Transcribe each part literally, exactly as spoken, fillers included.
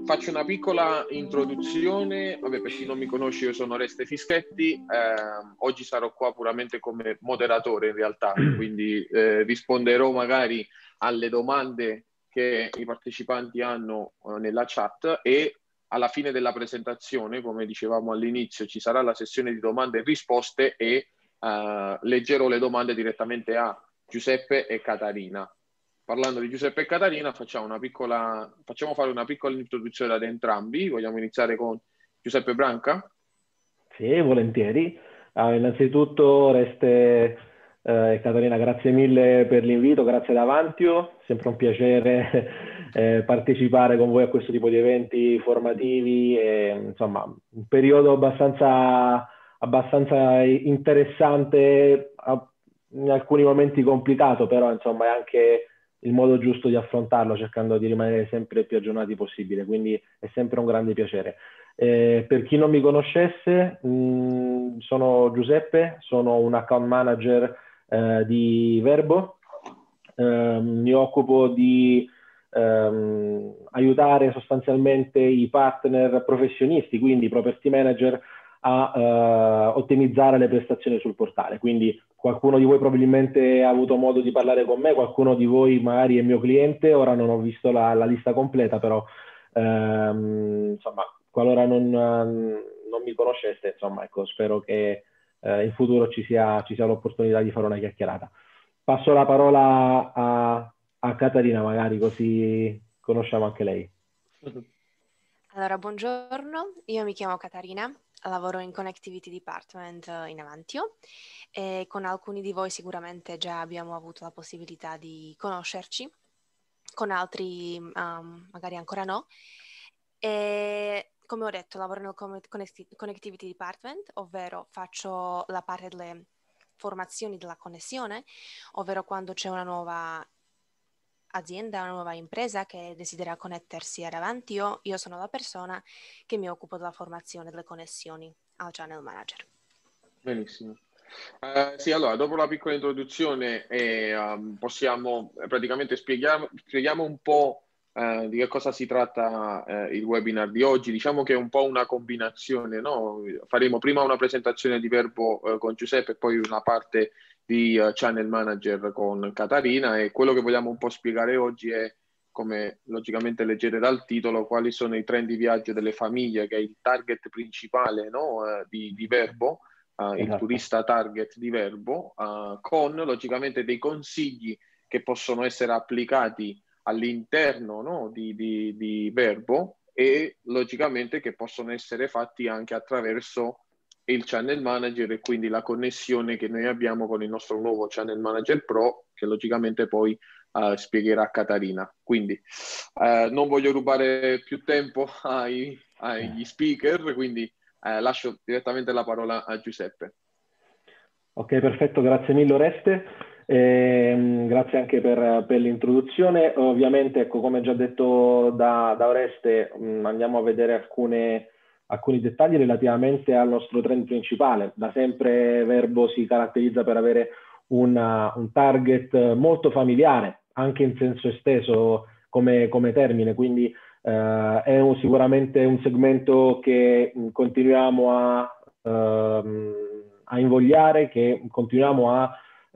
faccio una piccola introduzione. Vabbè, per chi non mi conosce, io sono Oreste Fischetti. Eh, oggi sarò qua puramente come moderatore in realtà, quindi eh, risponderò magari alle domande che i partecipanti hanno eh, nella chat, e alla fine della presentazione, come dicevamo all'inizio, ci sarà la sessione di domande e risposte e eh, leggerò le domande direttamente a Giuseppe e Catarina. Parlando di Giuseppe e Catarina, facciamo una piccola, facciamo fare una piccola introduzione ad entrambi. Vogliamo iniziare con Giuseppe Branca? Sì, volentieri. Ah, innanzitutto, Oreste eh, e Caterina, grazie mille per l'invito, grazie ad Avantio, sempre un piacere eh, partecipare con voi a questo tipo di eventi formativi, e, insomma, un periodo abbastanza, abbastanza interessante, a- in alcuni momenti complicato, però insomma è anche il modo giusto di affrontarlo, cercando di rimanere sempre più aggiornati possibile, quindi è sempre un grande piacere. Eh, per chi non mi conoscesse, mh, sono Giuseppe, sono un account manager eh, di Verbo. Eh, mi occupo di ehm, aiutare sostanzialmente i partner professionisti, quindi i property manager, a eh, ottimizzare le prestazioni sul portale. Quindi qualcuno di voi probabilmente ha avuto modo di parlare con me, qualcuno di voi magari è mio cliente, ora non ho visto la, la lista completa, però ehm, insomma, qualora non, non mi conosceste, insomma, ecco, spero che eh, in futuro ci sia, ci sia l'opportunità di fare una chiacchierata. Passo la parola a, a Caterina, magari, così conosciamo anche lei. Allora, buongiorno, io mi chiamo Catarina, lavoro in Connectivity Department eh, in Avantio, e con alcuni di voi sicuramente già abbiamo avuto la possibilità di conoscerci, con altri um, magari ancora no. E come ho detto, lavoro nel Connectivity Department, ovvero faccio la parte delle formazioni della connessione, ovvero quando c'è una nuova azienda, una nuova impresa che desidera connettersi ad Avantio, io sono la persona che mi occupo della formazione delle connessioni al channel manager. Benissimo. Uh, sì, allora, dopo la piccola introduzione eh, um, possiamo eh, praticamente spieghiamo, spieghiamo un po' uh, di che cosa si tratta uh, il webinar di oggi. Diciamo che è un po' una combinazione, no? Faremo prima una presentazione di Verbo uh, con Giuseppe e poi una parte di uh, Channel Manager con Catarina, e quello che vogliamo un po' spiegare oggi è, come logicamente leggete dal titolo, quali sono i trend di viaggio delle famiglie, che è il target principale, no? uh, di, di Verbo. Uh, il Esatto. turista target di Verbo, uh, con logicamente dei consigli che possono essere applicati all'interno, no, di, di, di Verbo, e logicamente che possono essere fatti anche attraverso il Channel Manager, e quindi la connessione che noi abbiamo con il nostro nuovo Channel Manager Pro, che logicamente poi uh, spiegherà Catarina. Quindi uh, non voglio rubare più tempo ai, agli speaker, quindi Eh, lascio direttamente la parola a Giuseppe. Ok, perfetto, grazie mille Oreste, e, grazie anche per, per l'introduzione. Ovviamente, ecco, come già detto da, da Oreste, mh, andiamo a vedere alcune, alcuni dettagli relativamente al nostro trend principale. Da sempre Verbo si caratterizza per avere una, un target molto familiare, anche in senso esteso come, come termine, quindi eh, è un, sicuramente un segmento che mh, continuiamo a... Ehm, a invogliare, che continuiamo a,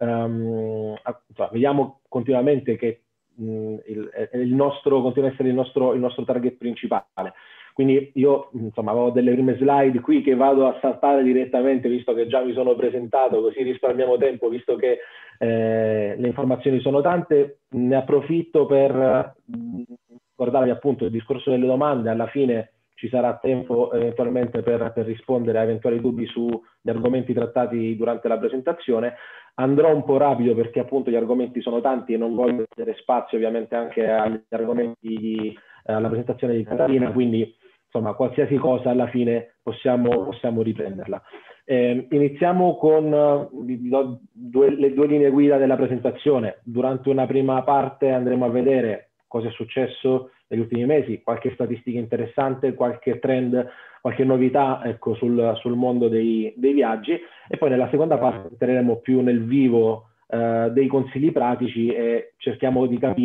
um, a cioè, vediamo continuamente che mh, il, il nostro continua a essere il nostro, il nostro target principale. Quindi io insomma avevo delle prime slide qui che vado a saltare direttamente, visto che già mi sono presentato, così risparmiamo tempo, visto che eh, le informazioni sono tante. Ne approfitto per ricordarvi appunto il discorso delle domande. Alla fine ci sarà tempo eventualmente per, per rispondere a eventuali dubbi sugli argomenti trattati durante la presentazione. Andrò un po' rapido perché appunto gli argomenti sono tanti e non voglio dare spazio ovviamente anche agli argomenti di, eh, alla presentazione di Catarina, quindi insomma qualsiasi cosa alla fine possiamo, possiamo riprenderla. Eh, iniziamo con vi do due, le due linee guida della presentazione. Durante una prima parte andremo a vedere cosa è successo negli ultimi mesi, qualche statistica interessante, qualche trend, qualche novità, ecco, sul, sul mondo dei, dei viaggi, e poi nella seconda parte entreremo più nel vivo eh, dei consigli pratici e cerchiamo di capire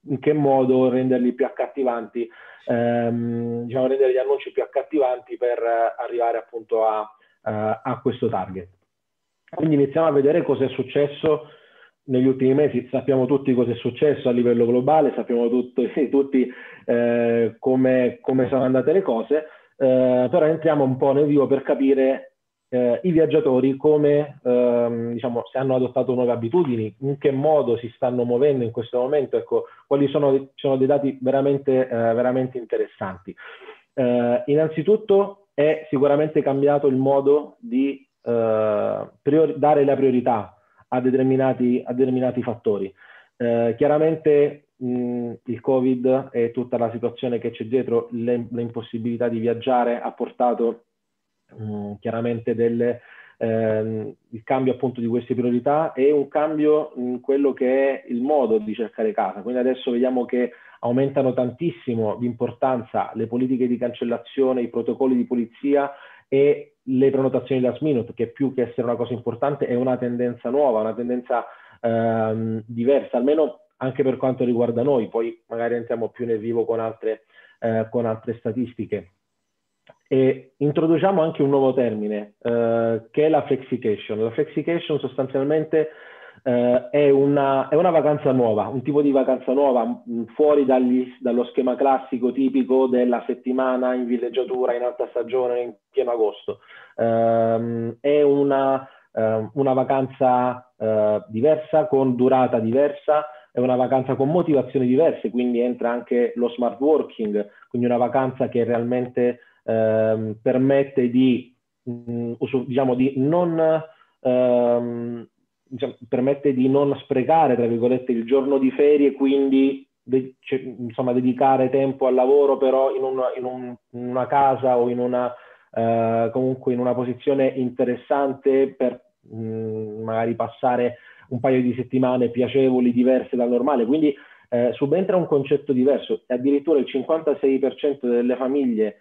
in che modo renderli più accattivanti, ehm, diciamo rendere gli annunci più accattivanti per eh, arrivare appunto a, uh, a questo target. Quindi iniziamo a vedere cosa è successo negli ultimi mesi. Sappiamo tutti cosa è successo a livello globale, sappiamo tutto, tutti eh, come, come sono andate le cose, eh, però entriamo un po' nel vivo per capire eh, i viaggiatori come, ehm, diciamo, se hanno adottato nuove abitudini, in che modo si stanno muovendo in questo momento, ecco, quali sono, sono dei dati veramente, eh, veramente interessanti. Eh, innanzitutto è sicuramente cambiato il modo di eh, priori- dare la priorità a determinati, a determinati fattori. Eh, chiaramente mh, il Covid e tutta la situazione che c'è dietro, l'impossibilità di viaggiare ha portato mh, chiaramente delle, ehm, il cambio appunto di queste priorità e un cambio in quello che è il modo di cercare casa. Quindi adesso vediamo che aumentano tantissimo di importanza le politiche di cancellazione, i protocolli di polizia e le prenotazioni last minute, che più che essere una cosa importante è una tendenza nuova, una tendenza ehm, diversa, almeno anche per quanto riguarda noi. Poi magari entriamo più nel vivo con altre, eh, con altre statistiche. E introduciamo anche un nuovo termine, eh, che è la flexication. La flexication sostanzialmente eh, è, una, è una vacanza nuova, un tipo di vacanza nuova, mh, fuori dagli, dallo schema classico tipico della settimana in villeggiatura, in alta stagione, in pieno agosto. Um, è una, uh, una vacanza uh, diversa, con durata diversa, è una vacanza con motivazioni diverse, quindi entra anche lo smart working, quindi una vacanza che realmente uh, permette di, mh, diciamo, di non... Uh, diciamo, permette di non sprecare, tra virgolette, il giorno di ferie, quindi de cioè, insomma, dedicare tempo al lavoro, però in, un, in, un, in una casa o in una, eh, comunque in una posizione interessante per mh, magari passare un paio di settimane piacevoli, diverse dal normale. Quindi eh, subentra un concetto diverso e addirittura il cinquantasei per cento delle famiglie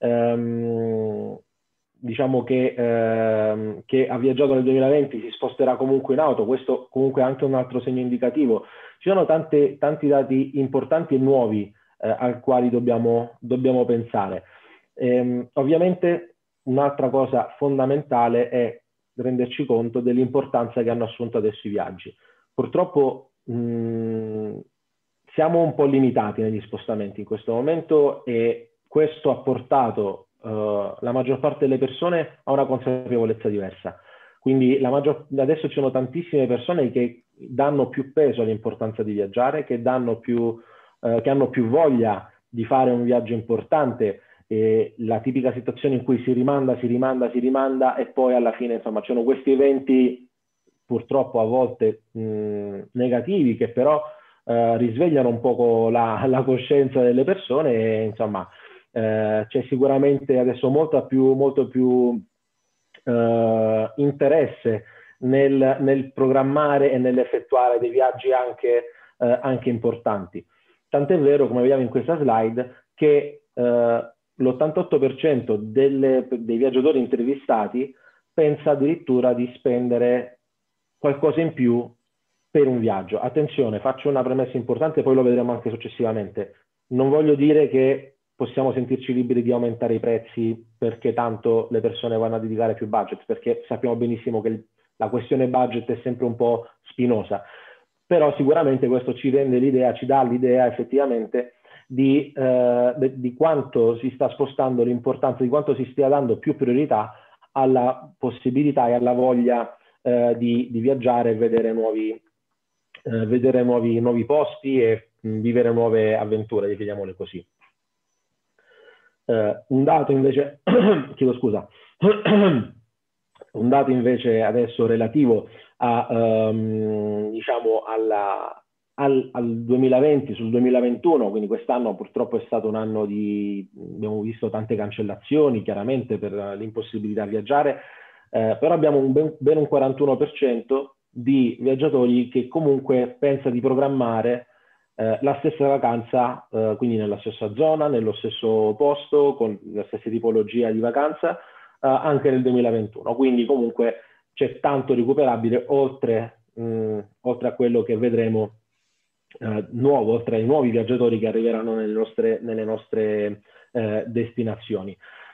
ehm, diciamo che, ehm, che ha viaggiato nel duemilaventi si sposterà comunque in auto. Questo comunque è anche un altro segno indicativo. Ci sono tante, tanti dati importanti e nuovi eh, al quali dobbiamo, dobbiamo pensare. Ehm, ovviamente un'altra cosa fondamentale è renderci conto dell'importanza che hanno assunto adesso i viaggi. Purtroppo mh, siamo un po' limitati negli spostamenti in questo momento e questo ha portato Uh, la maggior parte delle persone ha una consapevolezza diversa. Quindi la maggior, adesso ci sono tantissime persone che danno più peso all'importanza di viaggiare, che, danno più, uh, che hanno più voglia di fare un viaggio importante. E la tipica situazione in cui si rimanda, si rimanda, si rimanda e poi alla fine insomma ci sono questi eventi purtroppo a volte mh, negativi che però uh, risvegliano un poco la, la coscienza delle persone e insomma Eh, c'è sicuramente adesso molto più, molto più eh, interesse nel, nel programmare e nell'effettuare dei viaggi anche, eh, anche importanti. Tant'è vero, come vediamo in questa slide, che eh, l'ottantotto per cento delle, dei viaggiatori intervistati pensa addirittura di spendere qualcosa in più per un viaggio. Attenzione, faccio una premessa importante, poi lo vedremo anche successivamente. Non voglio dire che possiamo sentirci liberi di aumentare i prezzi perché tanto le persone vanno a dedicare più budget, perché sappiamo benissimo che la questione budget è sempre un po' spinosa, però sicuramente questo ci rende l'idea, ci dà l'idea effettivamente di, eh, di quanto si sta spostando l'importanza, di quanto si stia dando più priorità alla possibilità e alla voglia eh, di, di viaggiare e vedere nuovi, eh, vedere nuovi, nuovi posti e mh, vivere nuove avventure, definiamole così. Uh, un dato invece, chiedo scusa, un dato invece adesso relativo a, um, diciamo alla, al, al duemilaventi, sul duemilaventuno, quindi quest'anno purtroppo è stato un anno di, abbiamo visto tante cancellazioni chiaramente per l'impossibilità di viaggiare, eh, però abbiamo un ben, ben un quarantuno per cento di viaggiatori che comunque pensa di programmare Eh, la stessa vacanza, eh, quindi nella stessa zona, nello stesso posto, con la stessa tipologia di vacanza, eh, anche nel duemilaventuno. Quindi comunque c'è tanto recuperabile oltre, mh, oltre a quello che vedremo eh, nuovo, tra i nuovi viaggiatori che arriveranno nelle nostre, nelle nostre eh, destinazioni.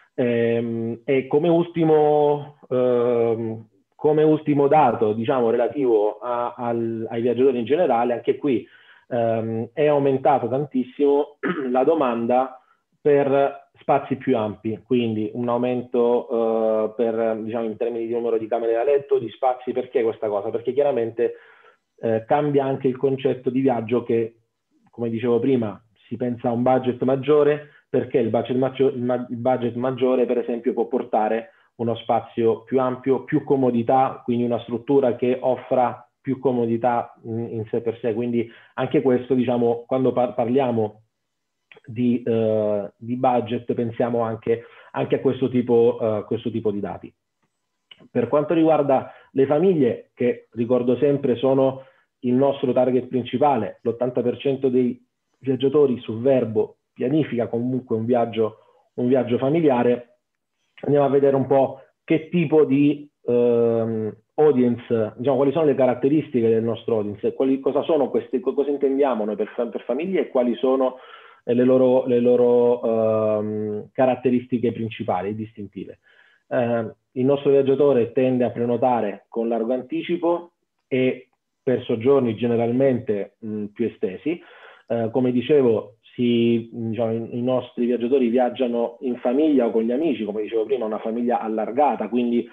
Ehm, e come ultimo, ehm, come ultimo dato, diciamo, relativo a, al, ai viaggiatori in generale, anche qui ehm, è aumentato tantissimo la domanda per spazi più ampi, quindi un aumento eh, per, diciamo, in termini di numero di camere da letto, di spazi. Perché questa cosa? Perché chiaramente eh, cambia anche il concetto di viaggio che, come dicevo prima, si pensa a un budget maggiore, perché il budget, maggiore, il budget maggiore, per esempio, può portare uno spazio più ampio, più comodità, quindi una struttura che offra più comodità in, in sé per sé. Quindi anche questo, diciamo, quando par parliamo di, uh, di budget, pensiamo anche, anche a questo tipo, uh, questo tipo di dati. Per quanto riguarda le famiglie, che ricordo sempre sono il nostro target principale, l'ottanta per cento dei viaggiatori su Vrbo pianifica comunque un viaggio, un viaggio familiare, andiamo a vedere un po' che tipo di ehm, audience, diciamo, quali sono le caratteristiche del nostro audience, quali, cosa sono queste, cosa intendiamo noi per, per famiglie e quali sono le loro, le loro ehm, caratteristiche principali, distintive. Eh, il nostro viaggiatore tende a prenotare con largo anticipo e per soggiorni generalmente mh, più estesi. Eh, come dicevo, si, diciamo, i, i nostri viaggiatori viaggiano in famiglia o con gli amici, come dicevo prima, una famiglia allargata, quindi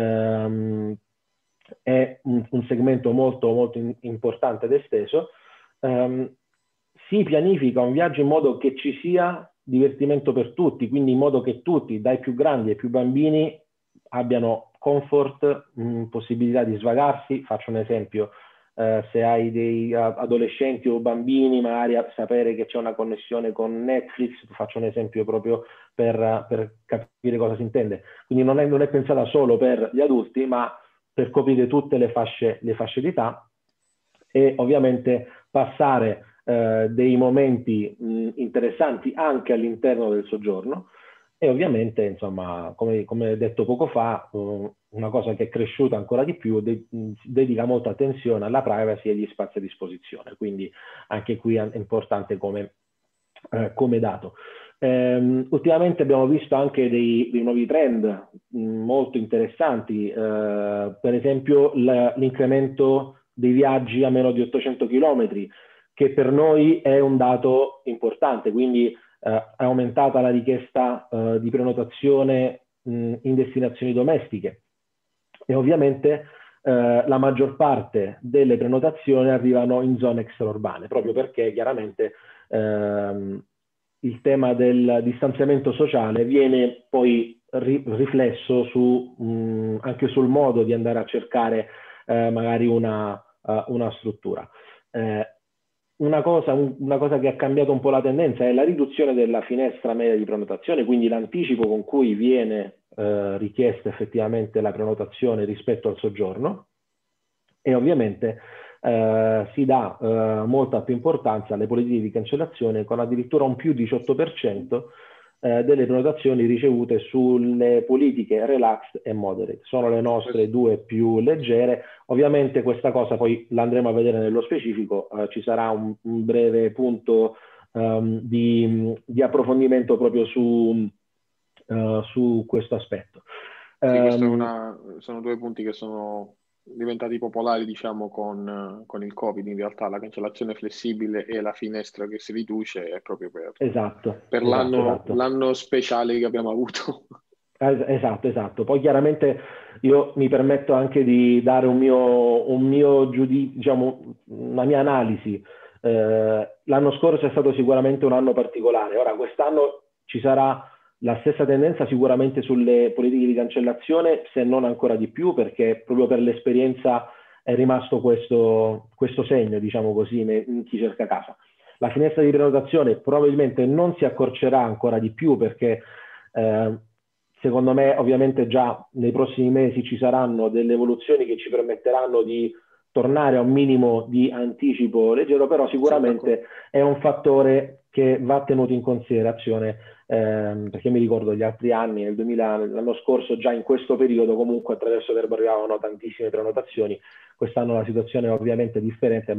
ehm, è un, un segmento molto, molto in, importante ed esteso. Um, si pianifica un viaggio in modo che ci sia divertimento per tutti, quindi in modo che tutti, dai più grandi ai più bambini, abbiano comfort, mh, possibilità di svagarsi. Faccio un esempio: uh, se hai dei uh, adolescenti o bambini, magari a sapere che c'è una connessione con Netflix, faccio un esempio proprio per, uh, per capire cosa si intende. Quindi non è, non è pensata solo per gli adulti, ma per coprire tutte le fasce, le fasce d'età, e ovviamente passare eh, dei momenti mh, interessanti anche all'interno del soggiorno. E ovviamente, insomma, come, come detto poco fa, uh, una cosa che è cresciuta ancora di più, de dedica molta attenzione alla privacy e agli spazi a disposizione, quindi anche qui è importante come, eh, come dato. Um, ultimamente abbiamo visto anche dei, dei nuovi trend mh, molto interessanti, uh, per esempio l'incremento dei viaggi a meno di ottocento chilometri, che per noi è un dato importante. Quindi uh, è aumentata la richiesta uh, di prenotazione mh, in destinazioni domestiche, e ovviamente uh, la maggior parte delle prenotazioni arrivano in zone extraurbane, proprio perché chiaramente uh, il tema del distanziamento sociale viene poi ri riflesso su, mh, anche sul modo di andare a cercare eh, magari una, uh, una struttura. Eh, una, cosa, un, una cosa che ha cambiato un po' la tendenza è la riduzione della finestra media di prenotazione, quindi l'anticipo con cui viene eh, richiesta effettivamente la prenotazione rispetto al soggiorno, e ovviamente Uh, si dà uh, molta più importanza alle politiche di cancellazione, con addirittura un più diciotto per cento uh, delle prenotazioni ricevute sulle politiche relaxed e moderate. Sono le nostre due più leggere. Ovviamente questa cosa poi l'andremo a vedere nello specifico, uh, ci sarà un, un breve punto um, di, di approfondimento proprio su, uh, su questo aspetto. Sì, questo è Um, una, sono due punti che sono diventati popolari, diciamo, con, con il Covid. In realtà la cancellazione flessibile e la finestra che si riduce è proprio per, esatto, per esatto, l'anno esatto. l'anno speciale che abbiamo avuto. Esatto, esatto. Poi chiaramente io mi permetto anche di dare un mio, un mio giudizio, diciamo, una mia analisi. Eh, l'anno scorso è stato sicuramente un anno particolare. Ora, quest'anno ci sarà la stessa tendenza sicuramente sulle politiche di cancellazione, se non ancora di più, perché proprio per l'esperienza è rimasto questo, questo segno, diciamo così, in chi cerca casa. La finestra di prenotazione probabilmente non si accorcerà ancora di più, perché eh, secondo me ovviamente già nei prossimi mesi ci saranno delle evoluzioni che ci permetteranno di tornare a un minimo di anticipo leggero, però sicuramente è un fattore che va tenuto in considerazione, ehm, perché mi ricordo gli altri anni, nel duemila, l'anno scorso già in questo periodo comunque attraverso Vrbo arrivavano tantissime prenotazioni. Quest'anno la situazione è ovviamente differente, ma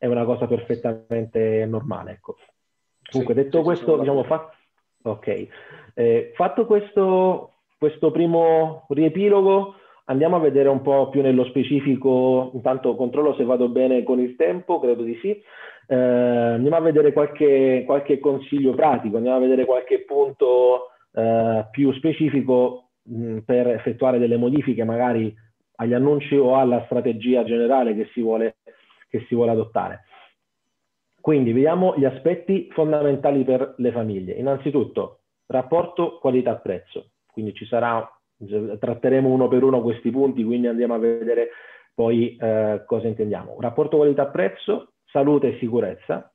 è una cosa perfettamente normale, ecco. Comunque, Sì, detto sì, questo, diciamo, fa... ok. Eh, fatto questo, questo primo riepilogo, andiamo a vedere un po' più nello specifico. Intanto controllo se vado bene con il tempo, credo di sì. Eh, andiamo a vedere qualche, qualche consiglio pratico, andiamo a vedere qualche punto eh, più specifico mh, per effettuare delle modifiche magari agli annunci o alla strategia generale che si vuole, che si vuole adottare. Quindi vediamo gli aspetti fondamentali per le famiglie. Innanzitutto, rapporto qualità-prezzo. Quindi ci sarà, tratteremo uno per uno questi punti, quindi andiamo a vedere poi eh, cosa intendiamo. Rapporto qualità-prezzo, salute e sicurezza,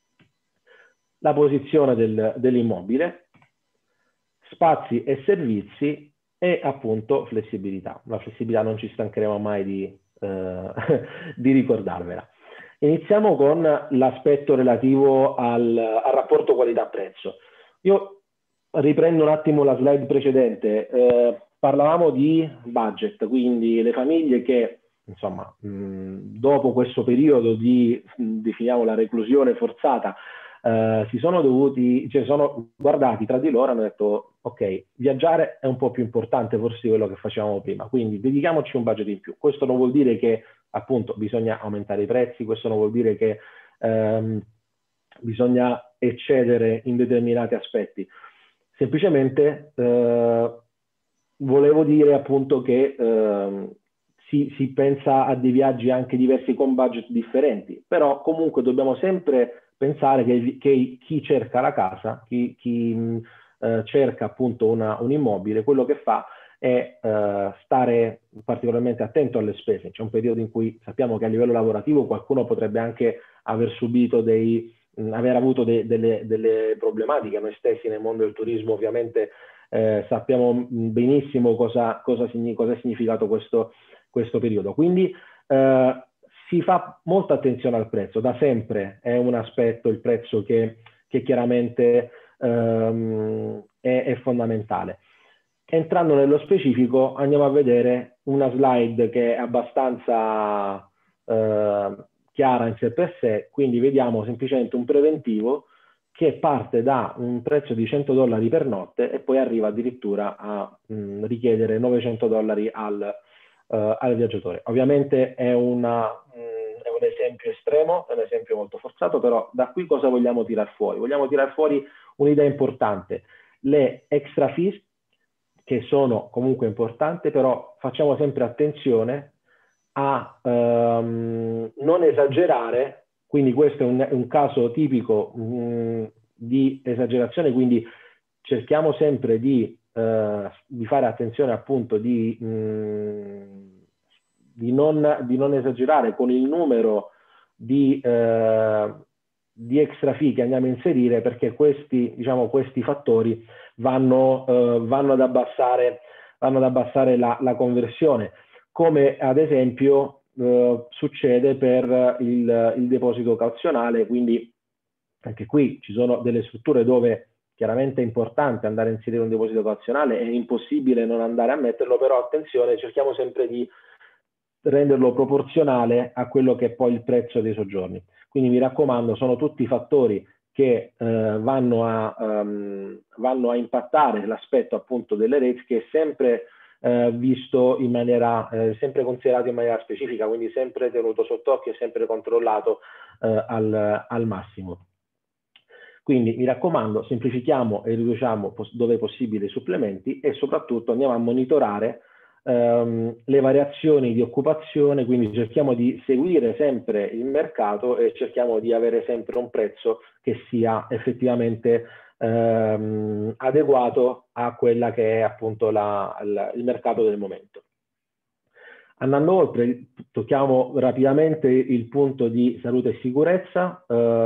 la posizione del, dell'immobile, spazi e servizi e appunto flessibilità. La flessibilità non ci stancheremo mai di, eh, di ricordarvela. Iniziamo con l'aspetto relativo al, al rapporto qualità-prezzo. Io riprendo un attimo la slide precedente. Eh, parlavamo di budget, quindi le famiglie che, insomma, mh, dopo questo periodo di, mh, definiamo la reclusione forzata, eh, si sono dovuti, cioè sono guardati tra di loro e hanno detto, ok, viaggiare è un po' più importante forse di quello che facevamo prima, quindi dedichiamoci un budget in più. Questo non vuol dire che appunto bisogna aumentare i prezzi, questo non vuol dire che ehm, bisogna eccedere in determinati aspetti. Semplicemente eh, volevo dire appunto che eh, si, si pensa a dei viaggi anche diversi con budget differenti, però comunque dobbiamo sempre pensare che, che chi cerca la casa, chi, chi mh, eh, cerca appunto una, un immobile, quello che fa è eh, stare particolarmente attento alle spese. C'è un periodo in cui sappiamo che a livello lavorativo qualcuno potrebbe anche aver subito dei, mh, aver avuto de, delle, delle problematiche. Noi stessi nel mondo del turismo ovviamente eh, sappiamo benissimo cosa, cosa, cosa è significato questo, questo periodo. Quindi eh, si fa molta attenzione al prezzo, da sempre è un aspetto il prezzo che, che chiaramente ehm, è, è fondamentale. Entrando nello specifico andiamo a vedere una slide che è abbastanza eh, chiara in sé per sé, quindi vediamo semplicemente un preventivo che parte da un prezzo di cento dollari per notte e poi arriva addirittura a mh, richiedere novecento dollari al, uh, al viaggiatore. Ovviamente è, una, mh, è un esempio estremo, è un esempio molto forzato, però da qui cosa vogliamo tirar fuori? Vogliamo tirar fuori un'idea importante. Le extra fees, che sono comunque importanti, però facciamo sempre attenzione a um, non esagerare, quindi questo è un, un caso tipico um, di esagerazione, quindi cerchiamo sempre di, uh, di fare attenzione appunto di, um, di, non, di non esagerare con il numero di, uh, di extra fee che andiamo a inserire, perché questi, diciamo, questi fattori vanno, uh, vanno ad abbassare, vanno ad abbassare la, la conversione, come ad esempio eh, succede per il, il deposito cauzionale. Quindi anche qui ci sono delle strutture dove chiaramente è importante andare a inserire un deposito cauzionale, è impossibile non andare a metterlo, però attenzione, cerchiamo sempre di renderlo proporzionale a quello che è poi il prezzo dei soggiorni. Quindi mi raccomando, sono tutti fattori che eh, vanno, a, um, vanno a impattare l'aspetto appunto delle rates, che è sempre eh, visto in maniera, eh, sempre considerato in maniera specifica, quindi sempre tenuto sott'occhio e sempre controllato eh, al, al massimo. Quindi mi raccomando, semplifichiamo e riduciamo dove possibile i supplementi e soprattutto andiamo a monitorare ehm, le variazioni di occupazione, quindi cerchiamo di seguire sempre il mercato e cerchiamo di avere sempre un prezzo che sia effettivamente ehm, adeguato a quella che è appunto la, la, il mercato del momento. Andando oltre, tocchiamo rapidamente il punto di salute e sicurezza.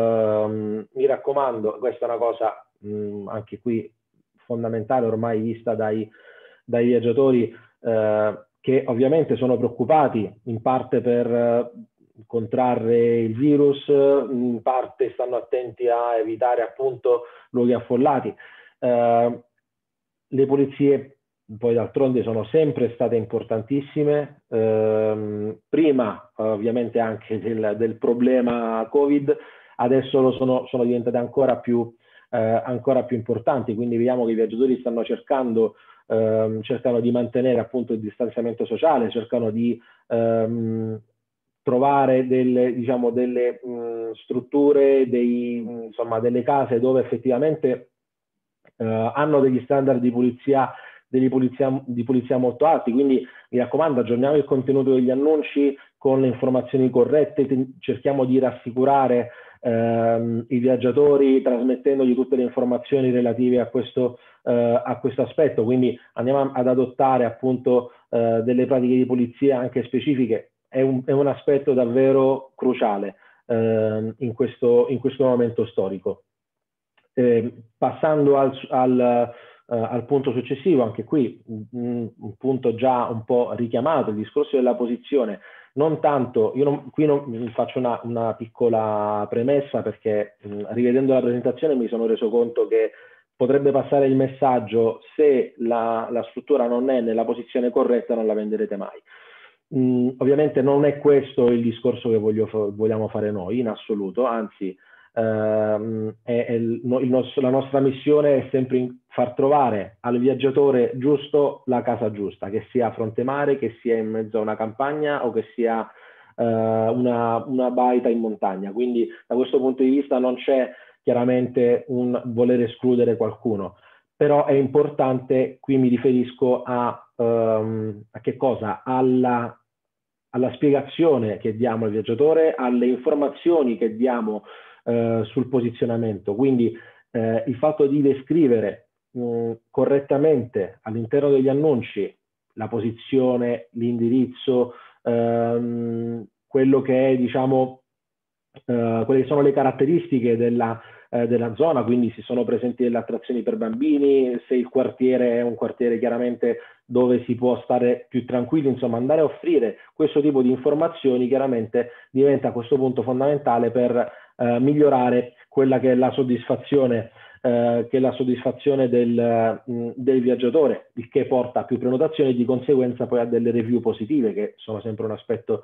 Eh, mi raccomando, questa è una cosa mh, anche qui fondamentale, ormai vista dai, dai viaggiatori eh, che ovviamente sono preoccupati in parte per eh, contrarre il virus, in parte stanno attenti a evitare appunto luoghi affollati. Eh, le pulizie poi d'altronde sono sempre state importantissime, ehm, prima ovviamente anche del, del problema Covid, adesso lo sono, sono diventate ancora più, eh, ancora più importanti, quindi vediamo che i viaggiatori stanno cercando, ehm, cercano di mantenere appunto il distanziamento sociale, cercano di ehm, trovare delle, diciamo, delle mh, strutture, dei, mh, insomma, delle case dove effettivamente eh, hanno degli standard di pulizia, di pulizia, di pulizia molto alti, quindi mi raccomando, aggiorniamo il contenuto degli annunci con le informazioni corrette, cerchiamo di rassicurare ehm, i viaggiatori trasmettendogli tutte le informazioni relative a questo, eh, a questo aspetto, quindi andiamo ad adottare appunto eh, delle pratiche di pulizia anche specifiche. È un, è un aspetto davvero cruciale eh, in, questo, in questo momento storico. Eh, passando al, al, uh, al punto successivo, anche qui un, un punto già un po' richiamato, il discorso della posizione. Non tanto, io non, qui non, faccio una, una piccola premessa perché mh, rivedendo la presentazione mi sono reso conto che potrebbe passare il messaggio: se la, la struttura non è nella posizione corretta non la venderete mai. Mm, ovviamente non è questo il discorso che voglio, vogliamo fare noi in assoluto, anzi ehm, è, è il, il nostro, la nostra missione è sempre far trovare al viaggiatore giusto la casa giusta, che sia a fronte mare, che sia in mezzo a una campagna o che sia eh, una, una baita in montagna. Quindi da questo punto di vista non c'è chiaramente un voler escludere qualcuno, però è importante, qui mi riferisco a, um, a che cosa? Alla, alla spiegazione che diamo al viaggiatore, alle informazioni che diamo uh, sul posizionamento. Quindi uh, il fatto di descrivere uh, correttamente all'interno degli annunci la posizione, l'indirizzo, uh, quello che è, diciamo, uh, quelle che sono le caratteristiche della della zona, quindi se sono presenti delle attrazioni per bambini, se il quartiere è un quartiere chiaramente dove si può stare più tranquilli, insomma andare a offrire questo tipo di informazioni chiaramente diventa a questo punto fondamentale per eh, migliorare quella che è la soddisfazione, eh, che è la soddisfazione del, mh, del viaggiatore, il che porta a più prenotazioni e di conseguenza poi a delle review positive, che sono sempre un aspetto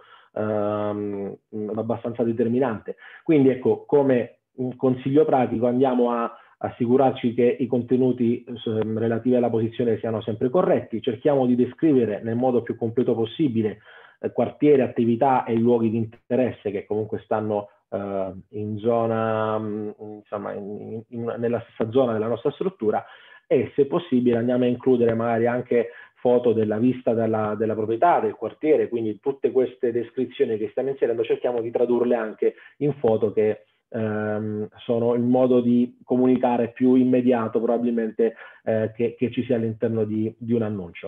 ehm, abbastanza determinante. Quindi ecco, come un consiglio pratico, andiamo a assicurarci che i contenuti relativi alla posizione siano sempre corretti, cerchiamo di descrivere nel modo più completo possibile eh, quartieri, attività e luoghi di interesse che comunque stanno eh, in zona, insomma, in, in, nella stessa zona della nostra struttura, e se possibile andiamo a includere magari anche foto della vista della, della proprietà, del quartiere, quindi tutte queste descrizioni che stiamo inserendo cerchiamo di tradurle anche in foto che Ehm, sono il modo di comunicare più immediato probabilmente eh, che, che ci sia all'interno di, di un annuncio.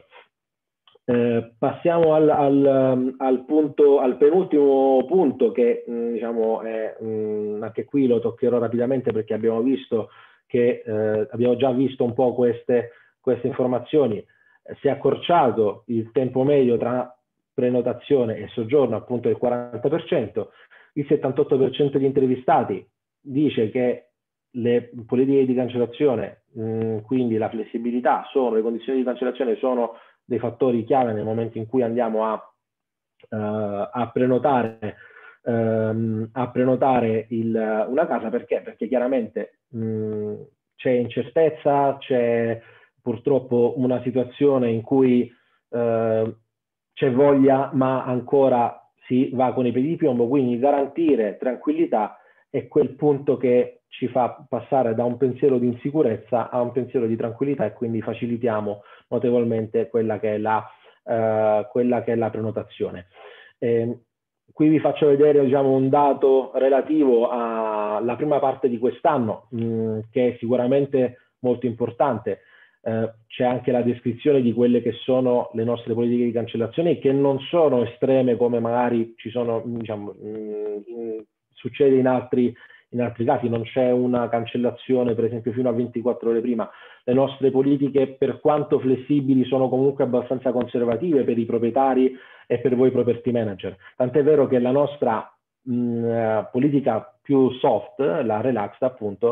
Eh, passiamo al, al, al, punto, al penultimo punto che mh, diciamo è, mh, anche qui lo toccherò rapidamente perché abbiamo visto che eh, abbiamo già visto un po' queste, queste informazioni. Si è accorciato il tempo medio tra prenotazione e soggiorno appunto del quaranta per cento. Il settantotto per cento degli intervistati dice che le politiche di cancellazione, mh, quindi la flessibilità, sono, le condizioni di cancellazione sono dei fattori chiave nel momento in cui andiamo a, uh, a prenotare, um, a prenotare il, una casa. Perché? Perché chiaramente c'è incertezza, c'è purtroppo una situazione in cui uh, c'è voglia, ma ancora si va con i piedi di piombo, quindi garantire tranquillità è quel punto che ci fa passare da un pensiero di insicurezza a un pensiero di tranquillità, e quindi facilitiamo notevolmente quella che è la, uh, quella che è la prenotazione. Eh, qui vi faccio vedere, diciamo, un dato relativo alla prima parte di quest'anno, mh, che è sicuramente molto importante. Eh, c'è anche la descrizione di quelle che sono le nostre politiche di cancellazione, che non sono estreme come magari ci sono, diciamo, mh, in, succede in altri, in altri casi. Non c'è una cancellazione per esempio fino a ventiquattro ore prima. Le nostre politiche, per quanto flessibili, sono comunque abbastanza conservative per i proprietari e per voi property manager, tant'è vero che la nostra mh, politica più soft, la relaxed appunto,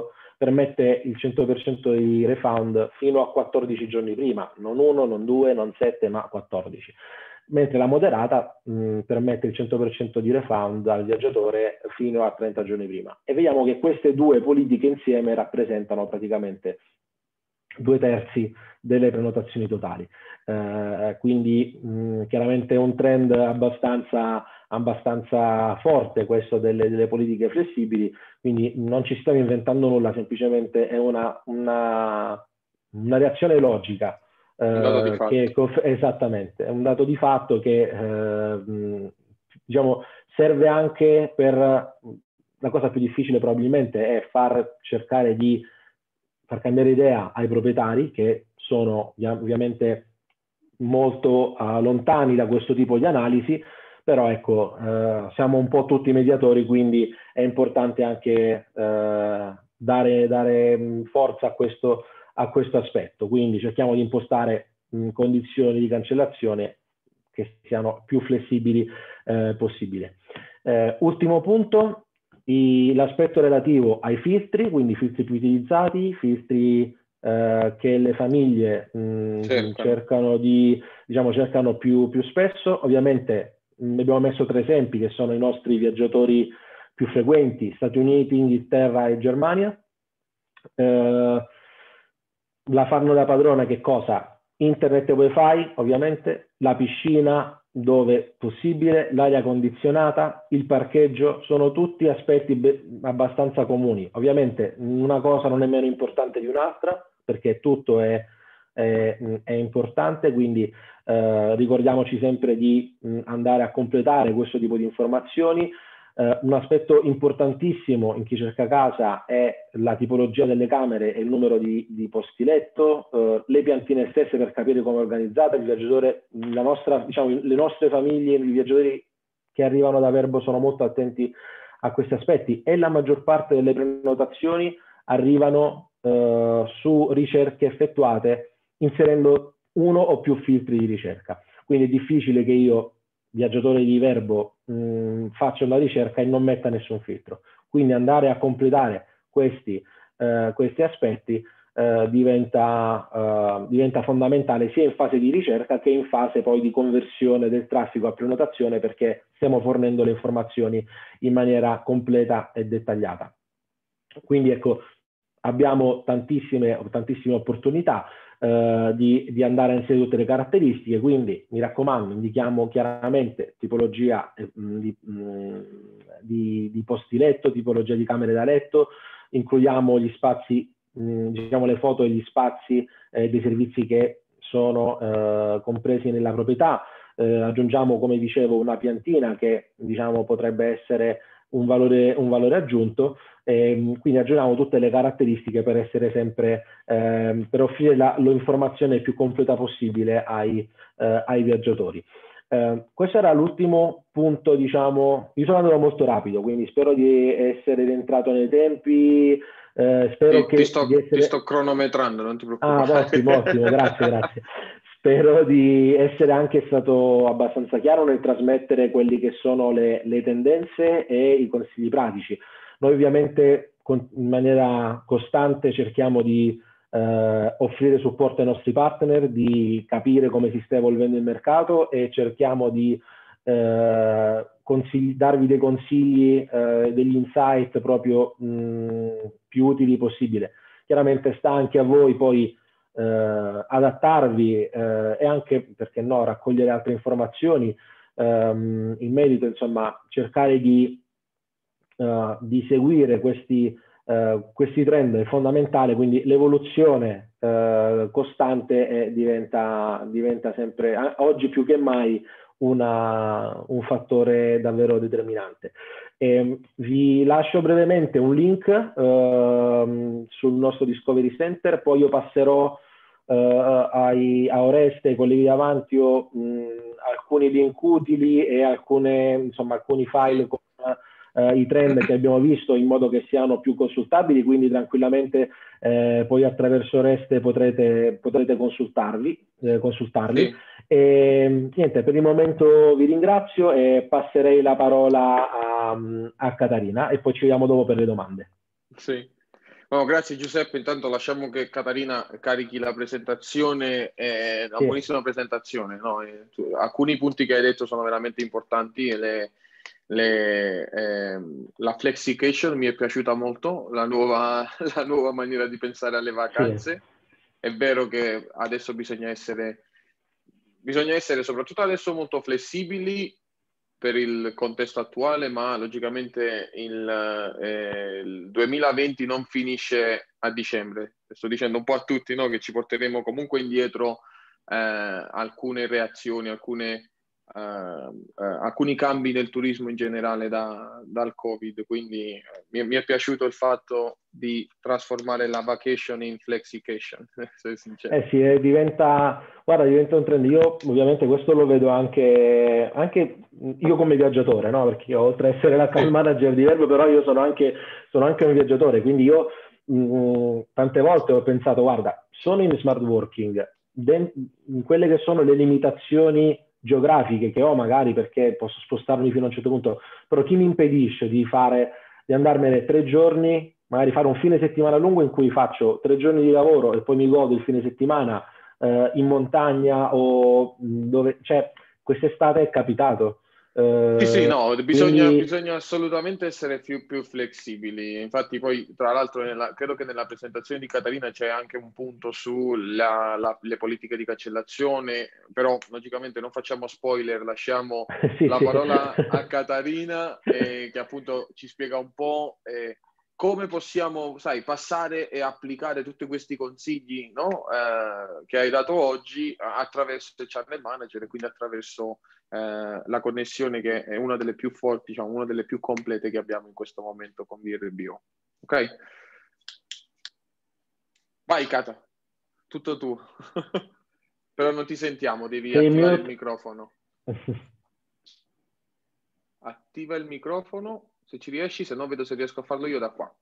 permette il cento per cento di refund fino a quattordici giorni prima, non uno, non due, non sette, ma quattordici. Mentre la moderata mh, permette il cento per cento di refund al viaggiatore fino a trenta giorni prima. E vediamo che queste due politiche insieme rappresentano praticamente due terzi delle prenotazioni totali. Eh, quindi mh, chiaramente è un trend abbastanza, abbastanza forte questo delle, delle politiche flessibili, quindi non ci stiamo inventando nulla, semplicemente è una, una, una reazione logica. Un dato di Eh, fatto. che, esattamente, è un dato di fatto che eh, diciamo, serve anche per, la cosa più difficile probabilmente è far cercare di far cambiare idea ai proprietari, che sono ovviamente molto uh, lontani da questo tipo di analisi, però ecco, uh, siamo un po' tutti mediatori, quindi è importante anche uh, dare, dare forza a questo, a questo aspetto. Quindi cerchiamo di impostare mh, condizioni di cancellazione che siano più flessibili eh, possibile. Eh, ultimo punto, l'aspetto relativo ai filtri, quindi filtri più utilizzati, filtri eh, che le famiglie mh, cercano. cercano di, diciamo, cercano più, più spesso. Ovviamente mh, abbiamo messo tre esempi che sono i nostri viaggiatori più frequenti: Stati Uniti, Inghilterra e Germania. Eh, la fanno da padrona che cosa? Internet e wifi, ovviamente, la piscina dove possibile, l'aria condizionata, il parcheggio, sono tutti aspetti abbastanza comuni. Ovviamente una cosa non è meno importante di un'altra, perché tutto è, è, è importante, quindi eh, ricordiamoci sempre di mh, andare a completare questo tipo di informazioni. Uh, un aspetto importantissimo in chi cerca casa è la tipologia delle camere e il numero di, di posti letto, uh, le piantine stesse per capire come è organizzata. Il viaggiatore, la nostra, diciamo, le nostre famiglie, i viaggiatori che arrivano da Verbo sono molto attenti a questi aspetti, e la maggior parte delle prenotazioni arrivano uh, su ricerche effettuate inserendo uno o più filtri di ricerca. Quindi è difficile che io, viaggiatore di Verbo, mh, faccia una ricerca e non metta nessun filtro. Quindi andare a completare questi, eh, questi aspetti eh, diventa, eh, diventa fondamentale sia in fase di ricerca che in fase poi di conversione del traffico a prenotazione, perché stiamo fornendo le informazioni in maniera completa e dettagliata. Quindi ecco, abbiamo tantissime, tantissime opportunità eh, di, di andare a inserire tutte le caratteristiche, quindi mi raccomando, indichiamo chiaramente tipologia eh, di, mh, di, di posti letto, tipologia di camere da letto, includiamo gli spazi, mh, diciamo le foto degli spazi eh, dei servizi che sono eh, compresi nella proprietà, eh, aggiungiamo, come dicevo, una piantina che diciamo potrebbe essere un valore, un valore aggiunto. E quindi aggiungiamo tutte le caratteristiche per essere sempre eh, per offrire l'informazione più completa possibile ai, eh, ai viaggiatori. Eh, questo era l'ultimo punto, diciamo. Io sono andato molto rapido, quindi spero di essere rientrato nei tempi. Eh, spero sì, che ti sto, di essere... ti sto cronometrando, non ti preoccupare. Ah, ottimo, ottimo, grazie, grazie. Spero di essere anche stato abbastanza chiaro nel trasmettere quelli che sono le, le tendenze e i consigli pratici. Noi ovviamente in maniera costante cerchiamo di eh, offrire supporto ai nostri partner, di capire come si sta evolvendo il mercato, e cerchiamo di eh, darvi dei consigli, eh, degli insight proprio mh, più utili possibile. Chiaramente sta anche a voi poi eh, adattarvi eh, e anche, perché no, raccogliere altre informazioni ehm, in merito, insomma, cercare di Uh, di seguire questi, uh, questi trend è fondamentale, quindi l'evoluzione uh, costante è, diventa, diventa sempre, oggi più che mai, una, un fattore davvero determinante. E vi lascio brevemente un link uh, sul nostro Discovery Center, poi io passerò uh, ai, a Oreste, ai colleghi davanti, o, mh, alcuni link utili e alcune, insomma, alcuni file con Uh, i trend che abbiamo visto, in modo che siano più consultabili, quindi tranquillamente eh, poi attraverso Reste potrete, potrete consultarvi, eh, consultarli. Sì. E niente, per il momento vi ringrazio e passerei la parola a, a Catarina, e poi ci vediamo dopo per le domande. Sì. No, grazie Giuseppe, intanto lasciamo che Catarina carichi la presentazione, è una Sì. buonissima presentazione, no? E tu- alcuni punti che hai detto sono veramente importanti, e le, le, ehm, la flexication mi è piaciuta molto, la nuova, la nuova maniera di pensare alle Sì. vacanze. È vero che adesso bisogna essere, bisogna essere soprattutto adesso molto flessibili per il contesto attuale, ma logicamente il, eh, il duemilaventi non finisce a dicembre. Sto dicendo un po' a tutti, no, che ci porteremo comunque indietro eh, alcune reazioni, alcune, eh, eh, alcuni cambi nel turismo in generale da, dal Covid. Quindi eh, mi, mi è piaciuto il fatto di trasformare la vacation in flexication, se essere sincero. Eh sì, eh, diventa, guarda, diventa un trend. Io ovviamente questo lo vedo anche, anche io come viaggiatore, no? Perché oltre ad essere l'account Sì, manager di Verbo, però io sono anche, sono anche un viaggiatore, quindi io mh, tante volte ho pensato, guarda, sono in smart working, de- in quelle che sono le limitazioni geografiche che ho magari perché posso spostarmi fino a un certo punto, però chi mi impedisce di fare, di andarmene tre giorni, magari fare un fine settimana lungo in cui faccio tre giorni di lavoro e poi mi godo il fine settimana eh, in montagna o dove, cioè quest'estate è capitato. sì, sì, Eh, no, bisogna, quindi bisogna assolutamente essere più, più flessibili. Infatti poi, tra l'altro, nella- credo che nella presentazione di Catarina c'è anche un punto sulle politiche di cancellazione, però logicamente non facciamo spoiler, lasciamo sì, la sì. parola a Catarina, eh, che appunto ci spiega un po' eh, come possiamo, sai, passare e applicare tutti questi consigli, no, eh, che hai dato oggi attraverso il channel manager e quindi attraverso eh, la connessione che è una delle più forti, diciamo, una delle più complete che abbiamo in questo momento con V R B O. Ok? Vai, Cata, tutto tu. Però non ti sentiamo, devi Sei in attivare il mute? microfono. Attiva il microfono se ci riesci, se no vedo se riesco a farlo io da qua.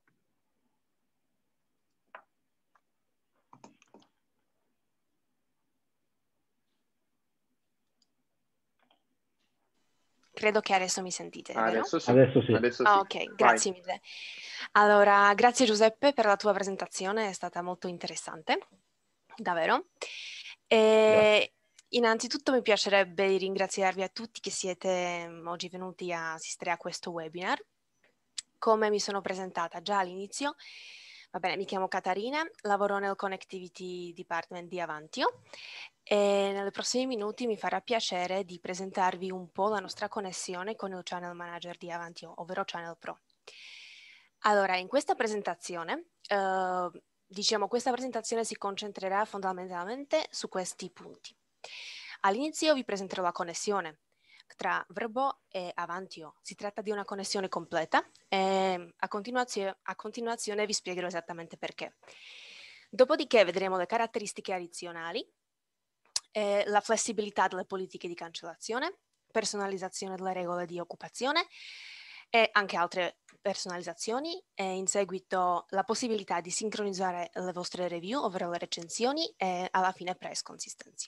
Credo che adesso mi sentite, vero? Adesso sì, Adesso sì. adesso Ah, sì. ok, Vai. grazie mille. Allora, grazie Giuseppe per la tua presentazione, è stata molto interessante, davvero. Grazie. E innanzitutto mi piacerebbe ringraziarvi a tutti che siete mm, oggi venuti a assistere a questo webinar. Come mi sono presentata già all'inizio, va bene, mi chiamo Catarina, lavoro nel Connectivity Department di Avantio e nei prossimi minuti mi farà piacere di presentarvi un po' la nostra connessione con il Channel Manager di Avantio, ovvero Channel Pro. Allora, in questa presentazione, eh, diciamo, questa presentazione si concentrerà fondamentalmente su questi punti. All'inizio vi presenterò la connessione tra Vrbo e Avantio. Si tratta di una connessione completa e a, continuazio- a continuazione vi spiegherò esattamente perché. Dopodiché vedremo le caratteristiche addizionali, eh, la flessibilità delle politiche di cancellazione, personalizzazione delle regole di occupazione e anche altre personalizzazioni e in seguito la possibilità di sincronizzare le vostre review, ovvero le recensioni e alla fine price consistency.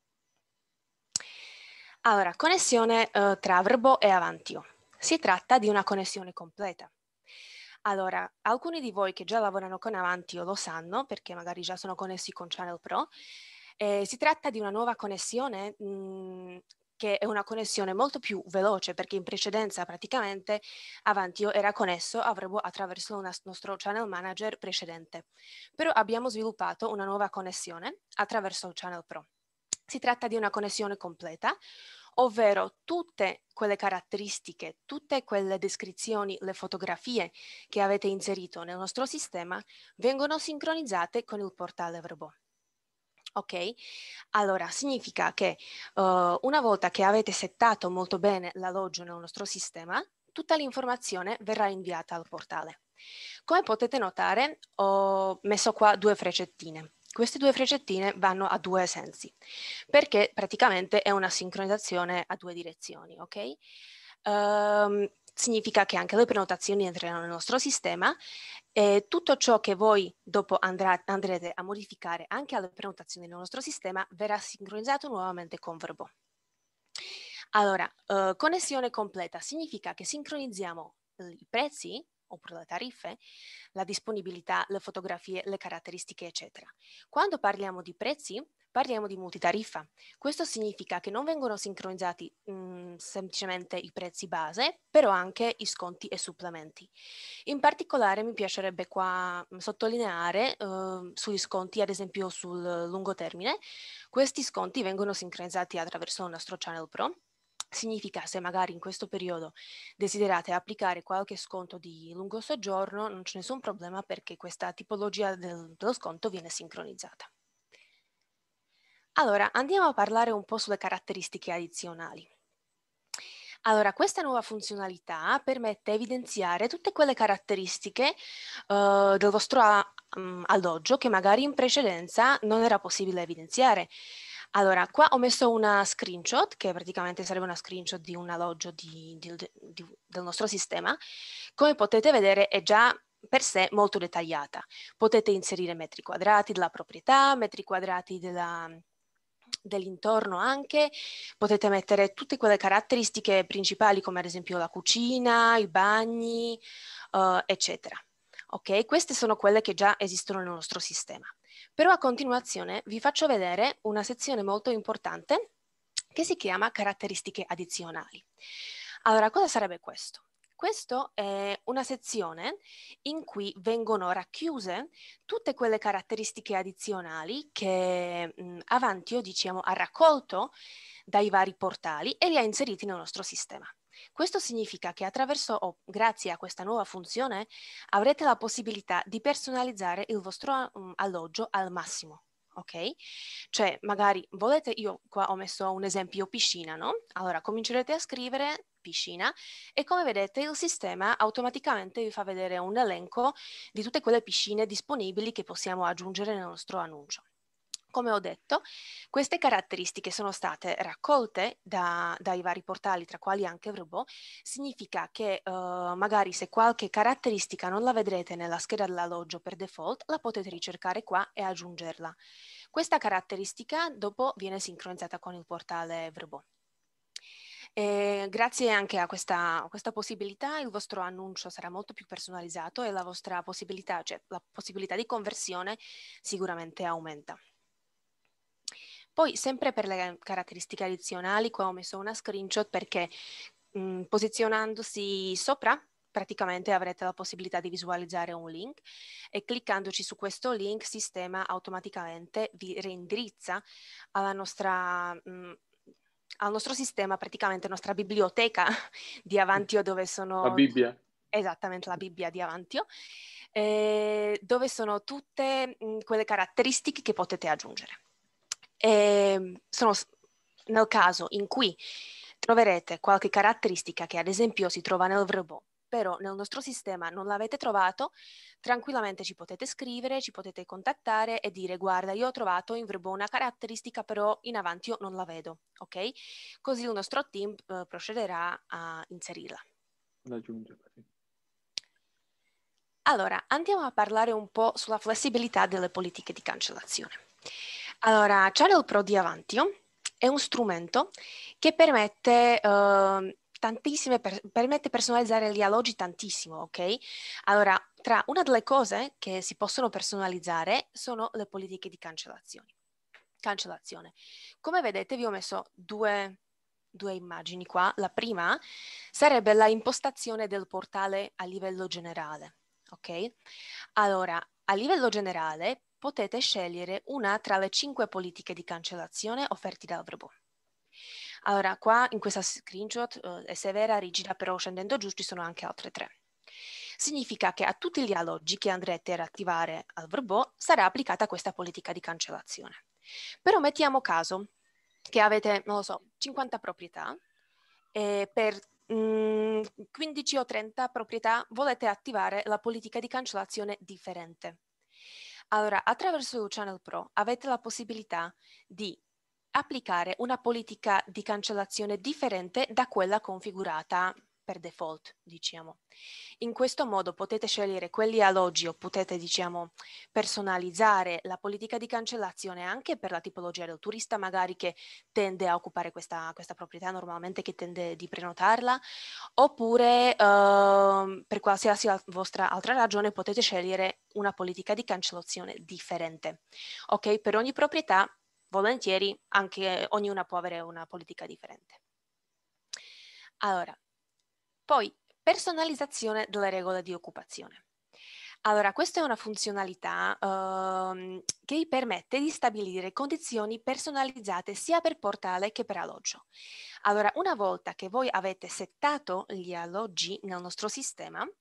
Allora, connessione eh, tra Vrbo e Avantio. Si tratta di una connessione completa. Allora, alcuni di voi che già lavorano con Avantio lo sanno, perché magari già sono connessi con Channel Pro. Eh, si tratta di una nuova connessione mh, che è una connessione molto più veloce, perché in precedenza praticamente Avantio era connesso a Vrbo attraverso il nostro Channel Manager precedente. Però abbiamo sviluppato una nuova connessione attraverso il Channel Pro. Si tratta di una connessione completa, ovvero tutte quelle caratteristiche, tutte quelle descrizioni, le fotografie che avete inserito nel nostro sistema vengono sincronizzate con il portale Vrbo. Ok? Allora, significa che uh, una volta che avete settato molto bene l'alloggio nel nostro sistema, tutta l'informazione verrà inviata al portale. Come potete notare, ho messo qua due freccettine. Queste due freccettine vanno a due sensi, perché praticamente è una sincronizzazione a due direzioni, ok? Um, significa che anche le prenotazioni entreranno nel nostro sistema e tutto ciò che voi dopo andrà, andrete a modificare anche alle prenotazioni nel nostro sistema verrà sincronizzato nuovamente con Vrbo. Allora, uh, connessione completa significa che sincronizziamo i prezzi oppure le tariffe, la disponibilità, le fotografie, le caratteristiche, eccetera. Quando parliamo di prezzi, parliamo di multitariffa. Questo significa che non vengono sincronizzati mh, semplicemente i prezzi base, però anche i sconti e supplementi. In particolare mi piacerebbe qua mh, sottolineare eh, sugli sconti, ad esempio sul lungo termine. Questi sconti vengono sincronizzati attraverso il nostro Channel Pro. Significa se magari in questo periodo desiderate applicare qualche sconto di lungo soggiorno, non c'è nessun problema perché questa tipologia del, dello sconto viene sincronizzata. Allora, andiamo a parlare un po' sulle caratteristiche addizionali. Allora, questa nuova funzionalità permette di evidenziare tutte quelle caratteristiche uh, del vostro um, alloggio che magari in precedenza non era possibile evidenziare. Allora, qua ho messo una screenshot, che praticamente sarebbe una screenshot di un alloggio di, di, di, del nostro sistema. Come potete vedere è già per sé molto dettagliata. Potete inserire metri quadrati della proprietà, metri quadrati della, dell'intorno anche, potete mettere tutte quelle caratteristiche principali come ad esempio la cucina, i bagni, uh, eccetera. Ok, queste sono quelle che già esistono nel nostro sistema. Però a continuazione vi faccio vedere una sezione molto importante che si chiama caratteristiche addizionali. Allora, cosa sarebbe questo? Questo è una sezione in cui vengono racchiuse tutte quelle caratteristiche addizionali che mh, Avantio, diciamo, ha raccolto dai vari portali e li ha inseriti nel nostro sistema. Questo significa che attraverso o grazie a questa nuova funzione avrete la possibilità di personalizzare il vostro um, alloggio al massimo. Ok? Cioè, magari volete, io qua ho messo un esempio piscina, no? Allora, comincerete a scrivere piscina e come vedete il sistema automaticamente vi fa vedere un elenco di tutte quelle piscine disponibili che possiamo aggiungere nel nostro annuncio. Come ho detto, queste caratteristiche sono state raccolte da, dai vari portali, tra quali anche Vrbo. Significa che uh, magari se qualche caratteristica non la vedrete nella scheda dell'alloggio per default, la potete ricercare qua e aggiungerla. Questa caratteristica dopo viene sincronizzata con il portale Vrbo. E grazie anche a questa, a questa possibilità il vostro annuncio sarà molto più personalizzato e la vostra possibilità, cioè la possibilità di conversione sicuramente aumenta. Poi sempre per le caratteristiche addizionali, qua ho messo una screenshot perché mh, posizionandosi sopra praticamente avrete la possibilità di visualizzare un link e cliccandoci su questo link il sistema automaticamente vi reindirizza alla nostra, mh, al nostro sistema, praticamente la nostra biblioteca di Avantio dove sono... La Bibbia. Esattamente, la Bibbia di Avantio, eh, dove sono tutte mh, quelle caratteristiche che potete aggiungere. E sono nel caso in cui troverete qualche caratteristica che ad esempio si trova nel Vrbo, però nel nostro sistema non l'avete trovato, tranquillamente ci potete scrivere, ci potete contattare e dire guarda io ho trovato in Vrbo una caratteristica però in Avantio non la vedo, ok? Così il nostro team eh, procederà a inserirla. Allora, andiamo a parlare un po' sulla flessibilità delle politiche di cancellazione. Allora, Channel Pro di Avantio è uno strumento che permette, eh, tantissime per, permette personalizzare gli alloggi tantissimo, ok? Allora, tra una delle cose che si possono personalizzare sono le politiche di cancellazione. Cancellazione. Come vedete vi ho messo due, due immagini qua. La prima sarebbe la impostazione del portale a livello generale. Ok? Allora, a livello generale potete scegliere una tra le cinque politiche di cancellazione offerti dal Vrbo. Allora, qua in questa screenshot eh, è severa, rigida, però scendendo giù ci sono anche altre tre. Significa che a tutti gli alloggi che andrete ad attivare al Vrbo sarà applicata questa politica di cancellazione. Però mettiamo caso che avete, non lo so, cinquanta proprietà e per quindici o trenta proprietà volete attivare la politica di cancellazione differente. Allora, attraverso il Channel Pro avete la possibilità di applicare una politica di cancellazione differente da quella configurata per default, diciamo. In questo modo potete scegliere quelli alloggi o potete, diciamo, personalizzare la politica di cancellazione anche per la tipologia del turista magari che tende a occupare questa, questa proprietà normalmente, che tende di prenotarla, oppure uh, per qualsiasi al- vostra altra ragione potete scegliere una politica di cancellazione differente. Ok, per ogni proprietà, volentieri, anche ognuna può avere una politica differente. Allora, poi personalizzazione delle regole di occupazione. Allora, questa è una funzionalità ehm, che vi permette di stabilire condizioni personalizzate sia per portale che per alloggio. Allora, una volta che voi avete settato gli alloggi nel nostro sistema, eh,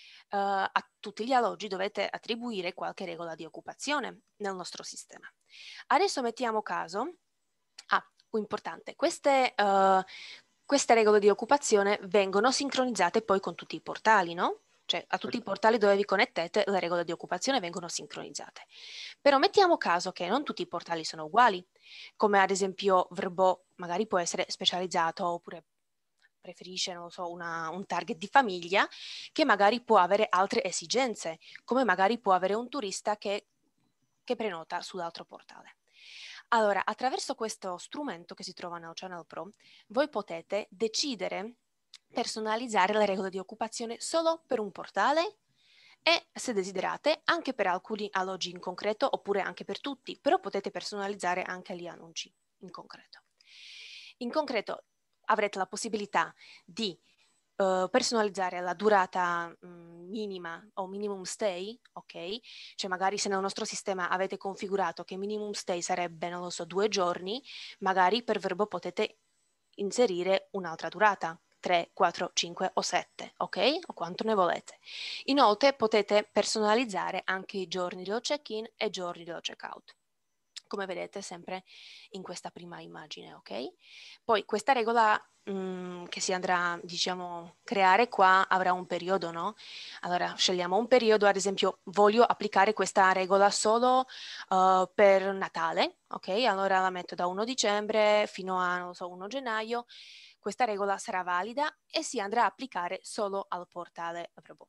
a tutti gli alloggi dovete attribuire qualche regola di occupazione nel nostro sistema. Adesso mettiamo caso, ah, importante, queste, uh, queste regole di occupazione vengono sincronizzate poi con tutti i portali, no? Cioè a tutti i portali dove vi connettete le regole di occupazione vengono sincronizzate. Però mettiamo caso che non tutti i portali sono uguali, come ad esempio Vrbo magari può essere specializzato oppure preferisce, non lo so, una, un target di famiglia che magari può avere altre esigenze, come magari può avere un turista che, che prenota sull'altro portale. Allora, attraverso questo strumento che si trova nel Channel Pro, voi potete decidere, personalizzare le regole di occupazione solo per un portale e, se desiderate, anche per alcuni alloggi in concreto oppure anche per tutti, però potete personalizzare anche gli annunci in concreto. In concreto avrete la possibilità di Uh, personalizzare la durata um, minima o minimum stay, ok? Cioè magari se nel nostro sistema avete configurato che minimum stay sarebbe, non lo so, due giorni, magari per Vrbo potete inserire un'altra durata, tre, quattro, cinque o sette, ok? O quanto ne volete. Inoltre potete personalizzare anche i giorni dello check-in e i giorni dello check-out, come vedete sempre in questa prima immagine, ok? Poi questa regola mh, che si andrà, diciamo, a creare qua avrà un periodo, no? Allora scegliamo un periodo, ad esempio voglio applicare questa regola solo uh, per Natale, ok? Allora la metto da primo dicembre fino a, non so, primo gennaio. Questa regola sarà valida e si andrà a applicare solo al portale Vrbo.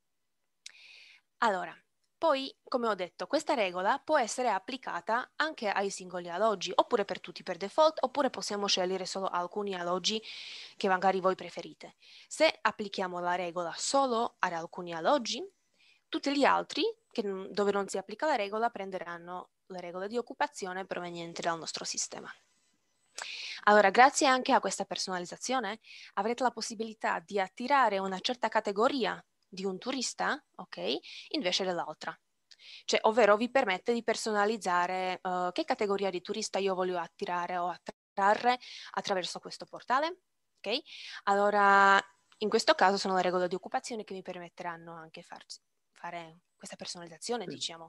Allora, poi, come ho detto, questa regola può essere applicata anche ai singoli alloggi, oppure per tutti per default, oppure possiamo scegliere solo alcuni alloggi che magari voi preferite. Se applichiamo la regola solo ad alcuni alloggi, tutti gli altri, che, dove non si applica la regola, prenderanno le regole di occupazione provenienti dal nostro sistema. Allora, grazie anche a questa personalizzazione, avrete la possibilità di attirare una certa categoria di un turista, ok, invece dell'altra. Cioè, ovvero vi permette di personalizzare uh, che categoria di turista io voglio attirare o attrarre attraverso questo portale, ok? Allora, in questo caso sono le regole di occupazione che mi permetteranno anche far, fare questa personalizzazione, diciamo.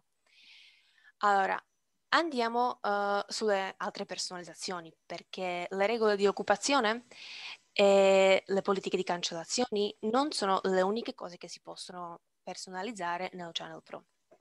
Allora, andiamo uh, sulle altre personalizzazioni, perché le regole di occupazione e le politiche di cancellazioni non sono le uniche cose che si possono personalizzare nel Channel Pro.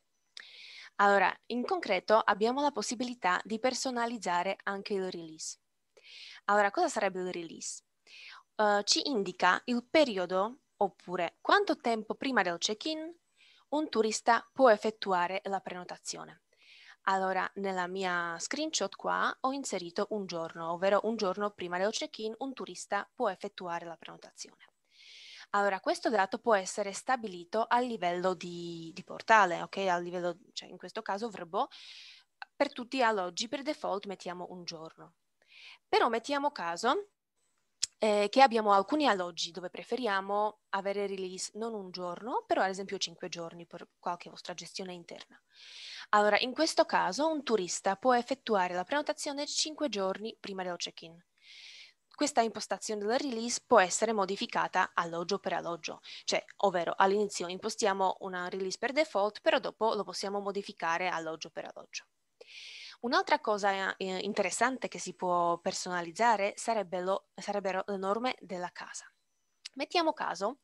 Allora, in concreto abbiamo la possibilità di personalizzare anche il release. Allora, cosa sarebbe il release? Uh, ci indica il periodo, oppure quanto tempo prima del check-in un turista può effettuare la prenotazione. Allora, nella mia screenshot qua ho inserito un giorno, ovvero un giorno prima del check-in un turista può effettuare la prenotazione. Allora, questo dato può essere stabilito a livello di, di portale, ok? A livello, cioè in questo caso Vrbo, per tutti gli alloggi per default mettiamo un giorno. Però mettiamo caso eh, che abbiamo alcuni alloggi dove preferiamo avere release non un giorno, però ad esempio cinque giorni per qualche vostra gestione interna. Allora, in questo caso un turista può effettuare la prenotazione cinque giorni prima del check-in. Questa impostazione della release può essere modificata alloggio per alloggio, cioè, ovvero all'inizio impostiamo una release per default, però dopo lo possiamo modificare alloggio per alloggio. Un'altra cosa eh, interessante che si può personalizzare sarebbe lo, sarebbero le norme della casa. Mettiamo caso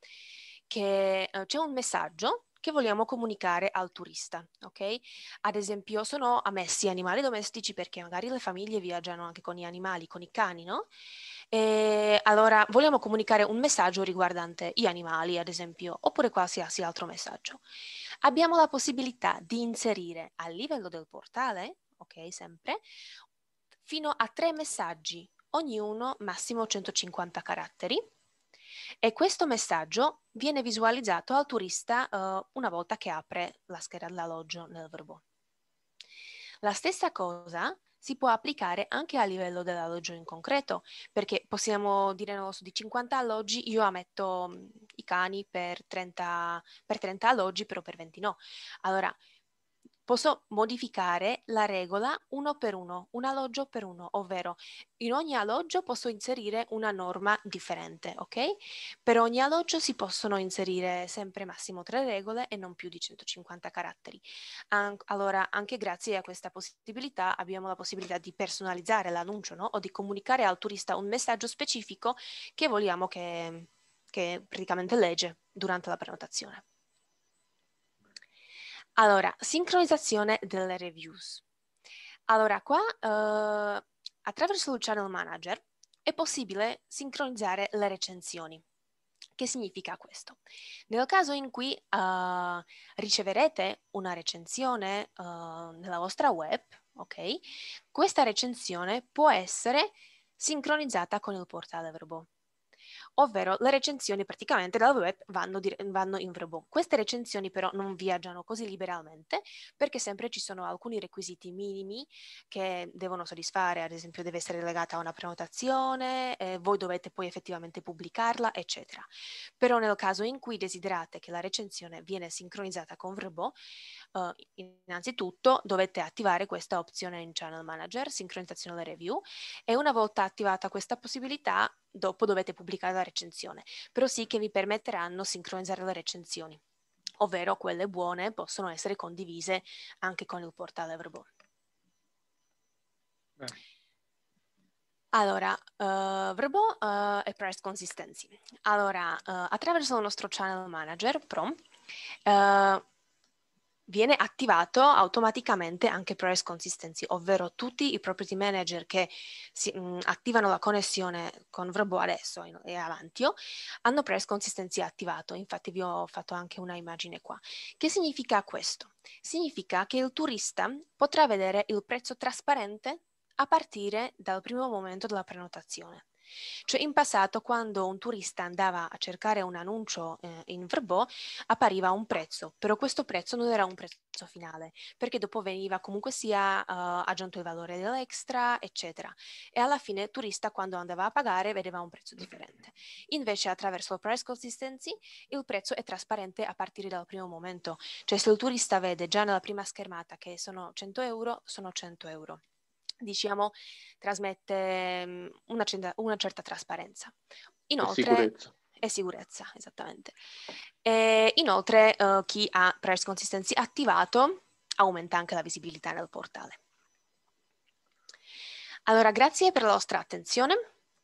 che eh, c'è un messaggio che vogliamo comunicare al turista, ok? Ad esempio sono ammessi animali domestici perché magari le famiglie viaggiano anche con gli animali, con i cani, no? E allora vogliamo comunicare un messaggio riguardante gli animali, ad esempio, oppure qualsiasi altro messaggio. Abbiamo la possibilità di inserire a livello del portale, ok, sempre, fino a tre messaggi, ognuno massimo centocinquanta caratteri, e questo messaggio viene visualizzato al turista uh, una volta che apre la scheda dell'alloggio nel Vrbo. La stessa cosa si può applicare anche a livello dell'alloggio in concreto, perché possiamo dire, no, su di cinquanta alloggi io ammetto mh, i cani per trenta, per trenta alloggi, però per venti no. Allora, posso modificare la regola uno per uno, un alloggio per uno, ovvero in ogni alloggio posso inserire una norma differente, ok? Per ogni alloggio si possono inserire sempre massimo tre regole e non più di centocinquanta caratteri. An- allora, anche grazie a questa possibilità abbiamo la possibilità di personalizzare l'annuncio, no? O di comunicare al turista un messaggio specifico che vogliamo che, che praticamente legge durante la prenotazione. Allora, sincronizzazione delle reviews. Allora, qua eh, attraverso il Channel Manager è possibile sincronizzare le recensioni. Che significa questo? Nel caso in cui uh, riceverete una recensione uh, nella vostra web, ok? Questa recensione può essere sincronizzata con il portale Vrbo. Ovvero le recensioni praticamente dal web vanno, vanno in Vrbo. Queste recensioni però non viaggiano così liberalmente perché sempre ci sono alcuni requisiti minimi che devono soddisfare, ad esempio deve essere legata a una prenotazione, eh, voi dovete poi effettivamente pubblicarla, eccetera. Però nel caso in cui desiderate che la recensione viene sincronizzata con Vrbo, eh, innanzitutto dovete attivare questa opzione in Channel Manager, sincronizzazione delle review, e una volta attivata questa possibilità, dopo dovete pubblicare la recensione, però sì che vi permetteranno sincronizzare le recensioni, ovvero quelle buone possono essere condivise anche con il portale Vrbo. Eh. Allora, uh, Vrbo uh, e Price Consistency. Allora, uh, attraverso il nostro Channel Manager Pro uh, viene attivato automaticamente anche Price Consistency, ovvero tutti i property manager che si, mh, attivano la connessione con Vrbo adesso e Avantio hanno Price Consistency attivato. Infatti vi ho fatto anche una immagine qua. Che significa questo? Significa che il turista potrà vedere il prezzo trasparente a partire dal primo momento della prenotazione. Cioè in passato quando un turista andava a cercare un annuncio eh, in Vrbo appariva un prezzo, però questo prezzo non era un prezzo finale, perché dopo veniva comunque sia uh, aggiunto il valore dell'extra, eccetera. E alla fine il turista quando andava a pagare vedeva un prezzo differente. Invece attraverso il price consistency il prezzo è trasparente a partire dal primo momento, cioè se il turista vede già nella prima schermata che sono cento euro, sono cento euro. Diciamo, trasmette una, una certa trasparenza. Inoltre, sicurezza. E sicurezza, esattamente. E inoltre, uh, chi ha price consistency attivato aumenta anche la visibilità nel portale. Allora, grazie per la vostra attenzione.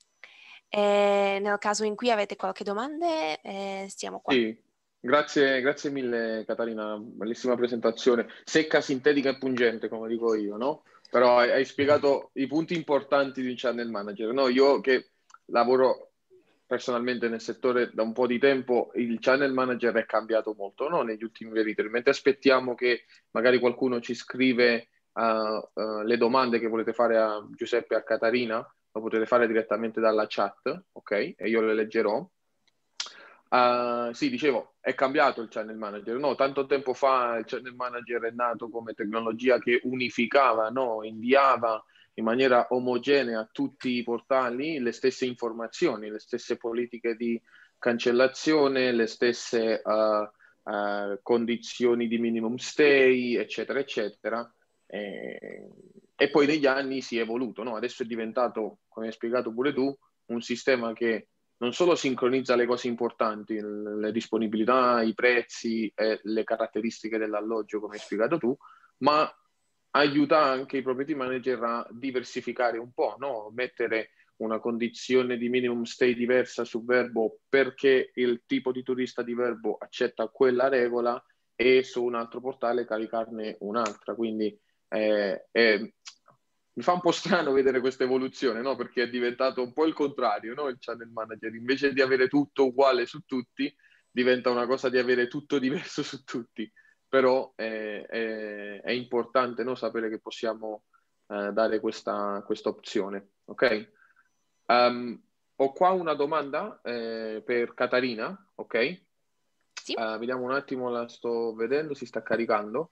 E nel caso in cui avete qualche domanda, eh, stiamo qua. Sì, grazie, grazie mille Catarina, bellissima presentazione, secca, sintetica e pungente, come dico io, no? Però hai, hai spiegato i punti importanti di un channel manager, no? Io che lavoro personalmente nel settore da un po' di tempo, il channel manager è cambiato molto, no? Negli ultimi periodi, mentre aspettiamo che magari qualcuno ci scrive uh, uh, le domande che volete fare a Giuseppe e a Catarina, lo potete fare direttamente dalla chat, ok? E io le leggerò. Uh, sì, dicevo, è cambiato il channel manager, no? Tanto tempo fa il channel manager è nato come tecnologia che unificava, no? Inviava in maniera omogenea a tutti i portali le stesse informazioni, le stesse politiche di cancellazione, le stesse uh, uh, condizioni di minimum stay, eccetera, eccetera. E, e poi negli anni si è evoluto, no? Adesso è diventato, come hai spiegato pure tu, un sistema che non solo sincronizza le cose importanti, le disponibilità, i prezzi e le caratteristiche dell'alloggio, come hai spiegato tu, ma aiuta anche i property manager a diversificare un po', no? Mettere una condizione di minimum stay diversa su Vrbo perché il tipo di turista di Vrbo accetta quella regola e su un altro portale caricarne un'altra. Quindi eh, è mi fa un po' strano vedere questa evoluzione, no? Perché è diventato un po' il contrario, no? Il channel manager, invece di avere tutto uguale su tutti, diventa una cosa di avere tutto diverso su tutti. Però è, è, è importante, no? Sapere che possiamo eh, dare questa, questa opzione, ok? Um, ho qua una domanda eh, per Catarina, ok? Sì. Uh, vediamo un attimo, la sto vedendo, si sta caricando.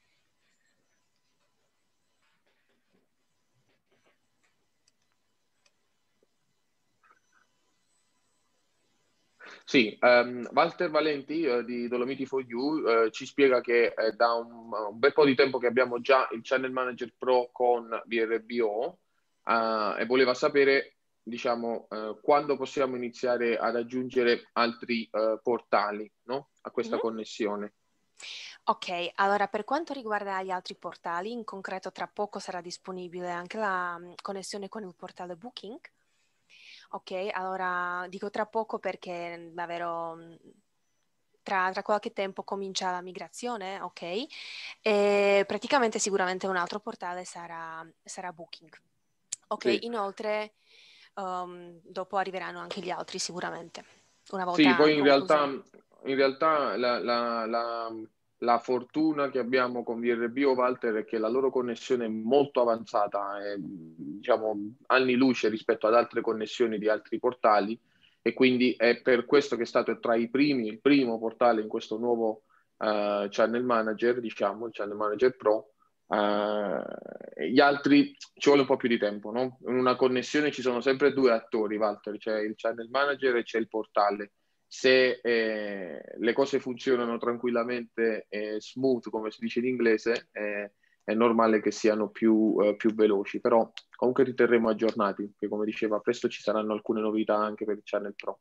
Sì, um, Walter Valenti uh, di Dolomiti for You uh, ci spiega che è da un, un bel po' di tempo che abbiamo già il Channel Manager Pro con V R B O uh, e voleva sapere, diciamo, uh, quando possiamo iniziare ad aggiungere altri uh, portali, no? A questa Mm-hmm. connessione. Ok, allora per quanto riguarda gli altri portali, in concreto tra poco sarà disponibile anche la um, connessione con il portale Booking. Ok, allora dico tra poco perché davvero tra, tra qualche tempo comincia la migrazione, ok? E praticamente sicuramente un altro portale sarà, sarà Booking. Ok, Sì. inoltre um, dopo arriveranno anche gli altri sicuramente, una volta Sì, poi in concluso. realtà, in realtà la, la, la, la fortuna che abbiamo con V R B o Walter è che la loro connessione è molto avanzata, è, diciamo anni luce rispetto ad altre connessioni di altri portali, e quindi è per questo che è stato tra i primi, il primo portale in questo nuovo uh, Channel Manager, diciamo, il Channel Manager Pro. Uh, gli altri ci vuole un po' più di tempo, no? In una connessione ci sono sempre due attori, Walter, c'è il Channel Manager e c'è il portale. Se eh, le cose funzionano tranquillamente e smooth, come si dice in inglese, eh, è normale che siano più, eh, più veloci, però comunque ti terremo aggiornati, perché come diceva, presto ci saranno alcune novità anche per il Channel Pro.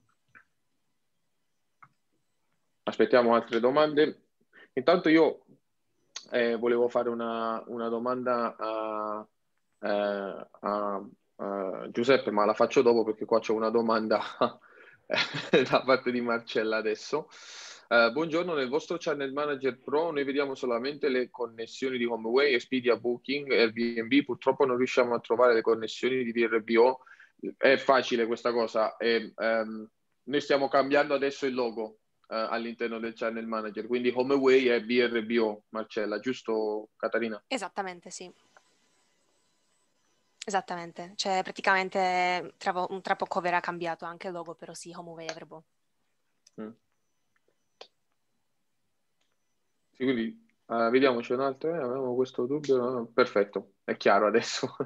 Aspettiamo altre domande. Intanto io eh, volevo fare una, una domanda a, eh, a, a Giuseppe, ma la faccio dopo perché qua c'è una domanda da parte di Marcella adesso. Uh, buongiorno, nel vostro Channel Manager Pro noi vediamo solamente le connessioni di HomeAway, Expedia, Booking, Airbnb, purtroppo non riusciamo a trovare le connessioni di V R B O. È facile questa cosa, e, um, noi stiamo cambiando adesso il logo uh, all'interno del Channel Manager, quindi HomeAway è V R B O, Marcella, giusto Catarina? Esattamente, sì. Esattamente, cioè praticamente tra, tra poco verrà cambiato anche il logo, però sì, HomeAway V R B O. Mm. Sì, quindi uh, vediamo, c'è un altro, eh, avevamo questo dubbio, no? Perfetto, è chiaro adesso.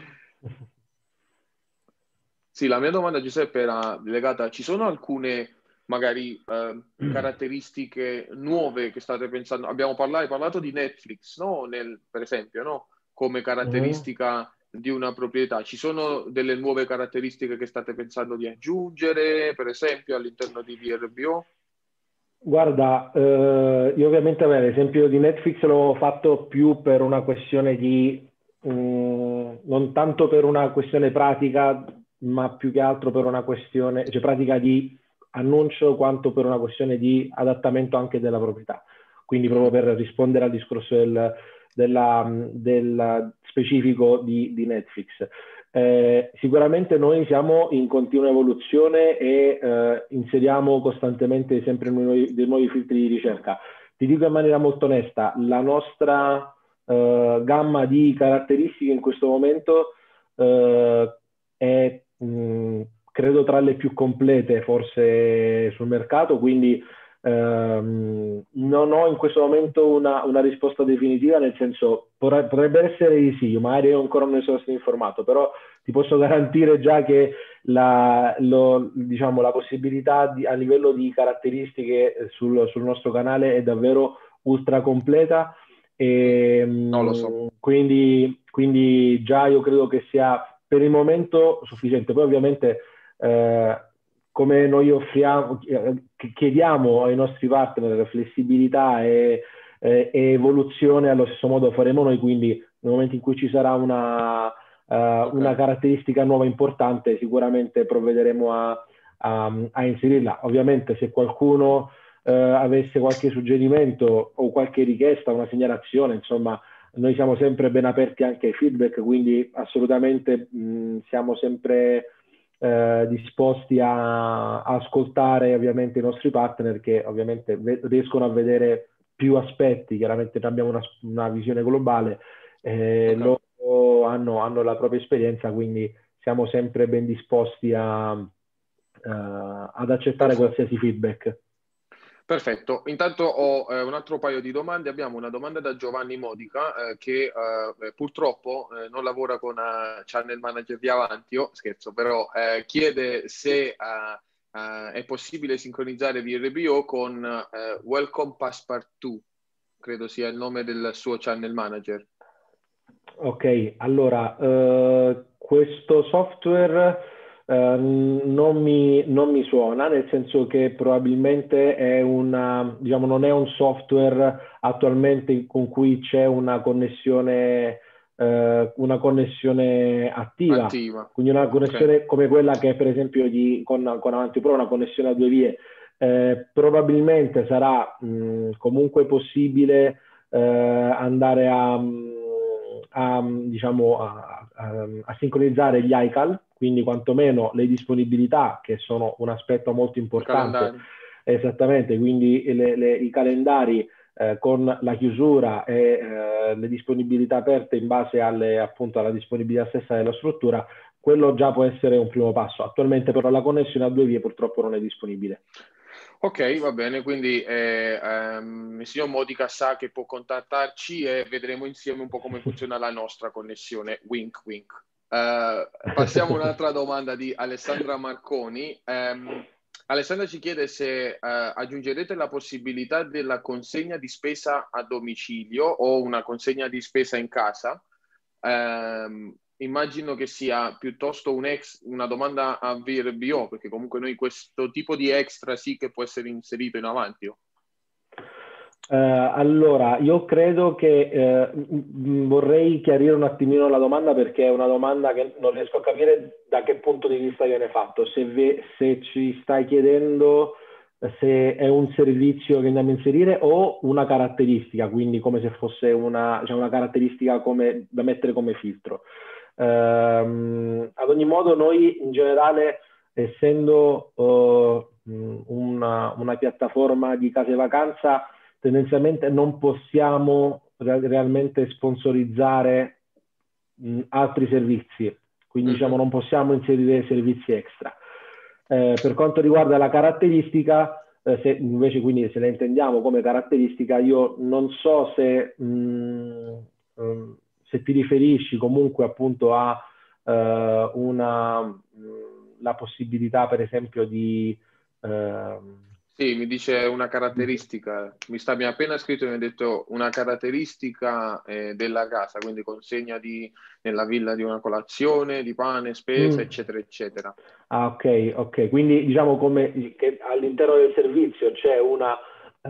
Sì, la mia domanda, Giuseppe, era legata, ci sono alcune magari uh, caratteristiche nuove che state pensando? Abbiamo parlato, hai parlato di Netflix, no? Nel, per esempio, no? Come caratteristica mm. di una proprietà. Ci sono delle nuove caratteristiche che state pensando di aggiungere, per esempio, all'interno di V R B O? Guarda, eh, io ovviamente beh, l'esempio di Netflix l'ho fatto più per una questione di, um, non tanto per una questione pratica, ma più che altro per una questione, cioè pratica di annuncio, quanto per una questione di adattamento anche della proprietà. Quindi proprio per rispondere al discorso del, della, del specifico di, di Netflix. Eh, sicuramente noi siamo in continua evoluzione e eh, inseriamo costantemente sempre nuovi, dei nuovi filtri di ricerca. Ti dico in maniera molto onesta, la nostra eh, gamma di caratteristiche in questo momento eh, è mh, credo tra le più complete forse sul mercato, quindi ehm, non ho in questo momento una, una risposta definitiva, nel senso potrebbe essere di sì, magari io ancora non ne sono stato informato, però ti posso garantire già che la, lo, diciamo, la possibilità di, a livello di caratteristiche sul, sul nostro canale è davvero ultra completa e No, lo so. quindi, quindi già io credo che sia per il momento sufficiente. Poi ovviamente eh, come noi offriamo, chiediamo ai nostri partner flessibilità e, e, e evoluzione, allo stesso modo faremo noi, quindi nel momento in cui ci sarà una, uh, okay. una caratteristica nuova importante sicuramente provvederemo a, a, a inserirla. Ovviamente se qualcuno uh, avesse qualche suggerimento o qualche richiesta, una segnalazione, insomma noi siamo sempre ben aperti anche ai feedback, quindi assolutamente mh, siamo sempre eh, disposti a, a ascoltare ovviamente i nostri partner che ovviamente ve- riescono a vedere più aspetti, chiaramente noi abbiamo una, una visione globale, eh, Ok, loro hanno, hanno la propria esperienza, quindi siamo sempre ben disposti a, eh, ad accettare perfetto. qualsiasi feedback. Perfetto, intanto ho eh, un altro paio di domande. Abbiamo una domanda da Giovanni Modica eh, che eh, purtroppo eh, non lavora con eh, Channel Manager di Avantio, scherzo, però eh, chiede se eh, eh, è possibile sincronizzare V R B O con eh, Welcome Passepartout, credo sia il nome del suo Channel Manager. Ok, allora, eh, questo software eh, non mi, non mi suona, nel senso che probabilmente è una, diciamo, non è un software attualmente con cui c'è una connessione, eh, una connessione attiva, Attiva. quindi una Ok, connessione come quella che è per esempio di, con, con Avanti Pro, una connessione a due vie. Eh, probabilmente sarà mh, comunque possibile eh, andare a, a, diciamo, a, a, a sincronizzare gli I C A L, quindi quantomeno le disponibilità, che sono un aspetto molto il importante, calendario. esattamente, quindi le, le, i calendari eh, con la chiusura e eh, le disponibilità aperte in base alle, appunto, alla disponibilità stessa della struttura, quello già può essere un primo passo. Attualmente però la connessione a due vie purtroppo non è disponibile. Ok, va bene, quindi eh, ehm, il signor Modica sa che può contattarci e vedremo insieme un po' come funziona la nostra connessione. Wink, wink. Eh, passiamo a un'altra domanda di Alessandra Marconi. Ehm, Alessandra ci chiede se eh, aggiungerete la possibilità della consegna di spesa a domicilio o una consegna di spesa in casa. Ehm, immagino che sia piuttosto un ex, una domanda a V R B O, perché comunque noi questo tipo di extra sì che può essere inserito in Avantio. Eh, allora, io credo che eh, m- vorrei chiarire un attimino la domanda perché è una domanda che non riesco a capire da che punto di vista viene fatto. Se, ve- se ci stai chiedendo se è un servizio che andiamo a inserire o una caratteristica, quindi come se fosse una, cioè una caratteristica come, da mettere come filtro. Ehm, ad ogni modo, noi in generale, essendo uh, una, una piattaforma di case vacanza, tendenzialmente non possiamo re- realmente sponsorizzare mh, altri servizi, quindi diciamo Mhm. non possiamo inserire servizi extra. Eh, per quanto riguarda la caratteristica, eh, se invece quindi se la intendiamo come caratteristica, io non so se, mh, um, se ti riferisci comunque appunto a eh, una, mh, la possibilità per esempio di, ehm, Sì, mi dice una di caratteristica, mi sta mi ha appena scritto e mi ha detto una caratteristica eh, della casa, quindi consegna di, nella villa di una colazione, di pane, spesa, Mm. eccetera, eccetera. Ah, ok, ok. Quindi diciamo come che all'interno del servizio c'è una,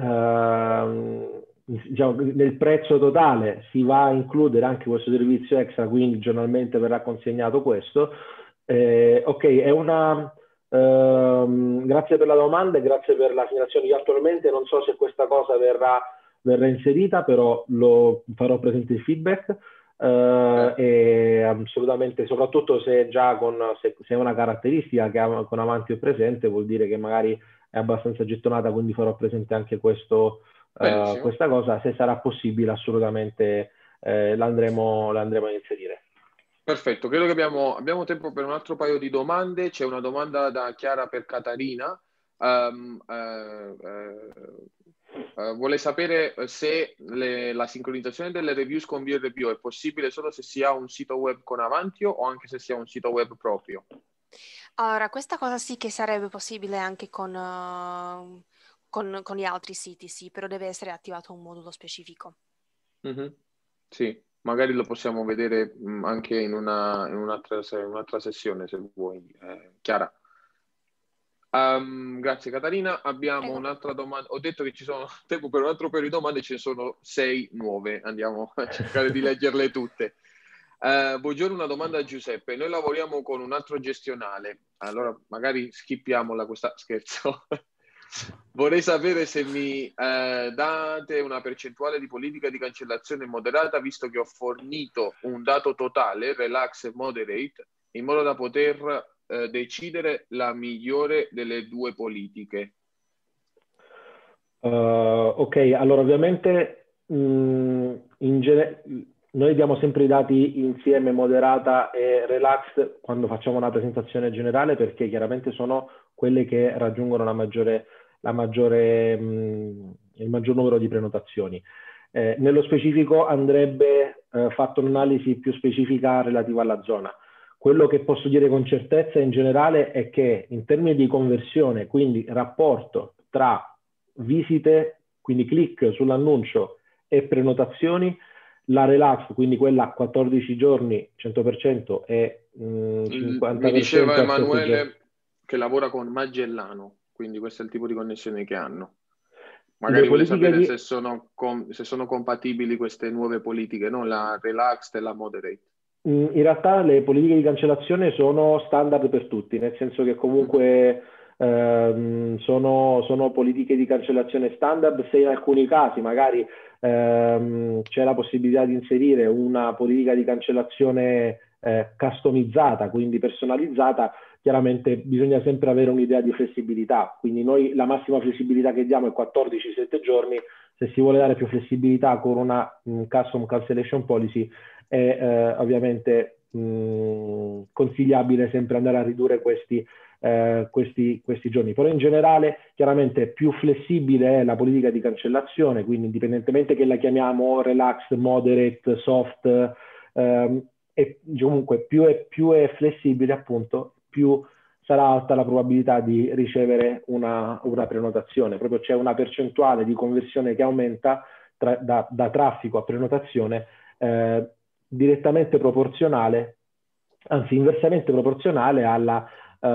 ehm, diciamo, nel prezzo totale si va a includere anche questo servizio extra, quindi giornalmente verrà consegnato questo. Eh, ok, è una, ehm, grazie per la domanda e grazie per la segnalazione. Io attualmente non so se questa cosa verrà, verrà inserita, però lo farò presente il feedback. Ok. Uh, e assolutamente, soprattutto se già con, se, se è una caratteristica che ha, con Avanti è presente, vuol dire che magari è abbastanza gettonata, quindi farò presente anche questo, uh, Benissimo. questa cosa. Se sarà possibile, assolutamente eh, l'andremo, l'andremo a inserire. Perfetto, credo che abbiamo, abbiamo tempo per un altro paio di domande. C'è una domanda da Chiara per Catarina. Um, eh, eh, eh, vuole sapere se le- la sincronizzazione delle reviews con V R B O è possibile solo se si ha un sito web con Avantio o anche se si ha un sito web proprio. Allora, questa cosa sì che sarebbe possibile anche con, eh, con, con gli altri siti, sì, però deve essere attivato un modulo specifico. Mhm. Sì, magari lo possiamo vedere mh, anche in una, in un'altra, se- un'altra sessione se vuoi, eh, Chiara. Um, grazie Catarina. Abbiamo Prego. un'altra domanda. Ho detto che ci sono tempo per un altro paio di domande, ce ne sono sei nuove. Andiamo a cercare di leggerle tutte. Uh, buongiorno, una domanda a Giuseppe. Noi lavoriamo con un altro gestionale. Allora, magari skippiamola questa scherzo. Vorrei sapere se mi eh, date una percentuale di politica di cancellazione moderata, visto che ho fornito un dato totale, relax e moderate, in modo da poter eh, decidere la migliore delle due politiche. Uh, ok, allora ovviamente mh, in gene- noi diamo sempre i dati insieme moderata e relax quando facciamo una presentazione generale, perché chiaramente sono quelle che raggiungono la maggiore, la maggiore, mh, il maggior numero di prenotazioni. Eh, nello specifico andrebbe eh, fatto un'analisi più specifica relativa alla zona. Quello che posso dire con certezza in generale è che in termini di conversione, quindi rapporto tra visite, quindi click sull'annuncio e prenotazioni, la relax, quindi quella a quattordici giorni, cento per cento e mh, Mi cinquanta per cento diceva a sette giorni. Emanuele che lavora con Magellano, quindi questo è il tipo di connessione che hanno. Le Magari vuole politiche sapere di... se sono, com- se sono compatibili queste nuove politiche, no? La relaxed e la moderate. In realtà le politiche di cancellazione sono standard per tutti, nel senso che comunque ehm, sono, sono politiche di cancellazione standard. Se in alcuni casi magari ehm, c'è la possibilità di inserire una politica di cancellazione eh, customizzata, quindi personalizzata, chiaramente bisogna sempre avere un'idea di flessibilità. Quindi noi la massima flessibilità che diamo è quattordici sette giorni. Se si vuole dare più flessibilità con una um, custom cancellation policy, è eh, ovviamente mh, consigliabile sempre andare a ridurre questi, eh, questi, questi giorni. Però in generale, chiaramente, più flessibile è la politica di cancellazione, quindi indipendentemente che la chiamiamo relax, moderate, soft, ehm, e comunque più è, più è flessibile, appunto, più sarà alta la probabilità di ricevere una, una prenotazione. Proprio c'è una percentuale di conversione che aumenta tra, da, da traffico a prenotazione, eh, direttamente proporzionale, anzi inversamente proporzionale alla,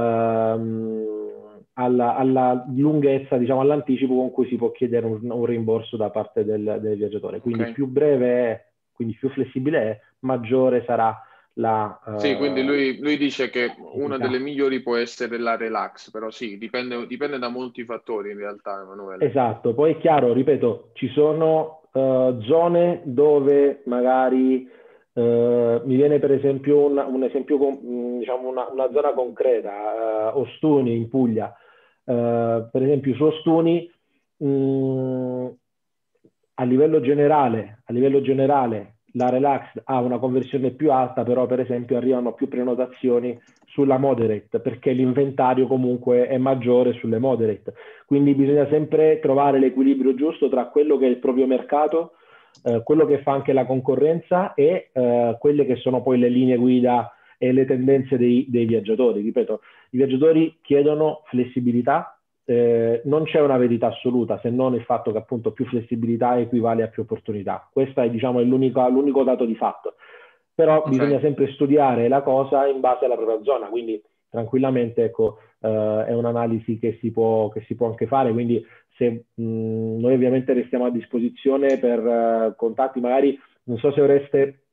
ehm, alla, alla lunghezza, diciamo all'anticipo con cui si può chiedere un, un rimborso da parte del, del viaggiatore. Quindi Okay. più breve è, quindi più flessibile è, maggiore sarà la... Sì, quindi Uh, lui, lui dice che una delle migliori può essere la relax, però sì, dipende, dipende da molti fattori in realtà, Emanuele. Esatto, poi è chiaro, ripeto, ci sono uh, zone dove magari uh, mi viene per esempio un, un esempio, con, diciamo una, una zona concreta, uh, Ostuni in Puglia. Uh, per esempio su Ostuni mh, a livello generale, a livello generale la relax ha una conversione più alta, però per esempio arrivano più prenotazioni sulla moderate, perché l'inventario comunque è maggiore sulle moderate. Quindi bisogna sempre trovare l'equilibrio giusto tra quello che è il proprio mercato, eh, quello che fa anche la concorrenza e eh, quelle che sono poi le linee guida e le tendenze dei, dei viaggiatori. Ripeto, i viaggiatori chiedono flessibilità. Eh, non c'è una verità assoluta, se non il fatto che appunto più flessibilità equivale a più opportunità. Questo è, diciamo, è l'unico, l'unico dato di fatto. Però Okay. bisogna sempre studiare la cosa in base alla propria zona, quindi tranquillamente, ecco, eh, è un'analisi che si può, che si può anche fare. Quindi se mh, noi ovviamente restiamo a disposizione per uh, contatti, magari non so se avreste,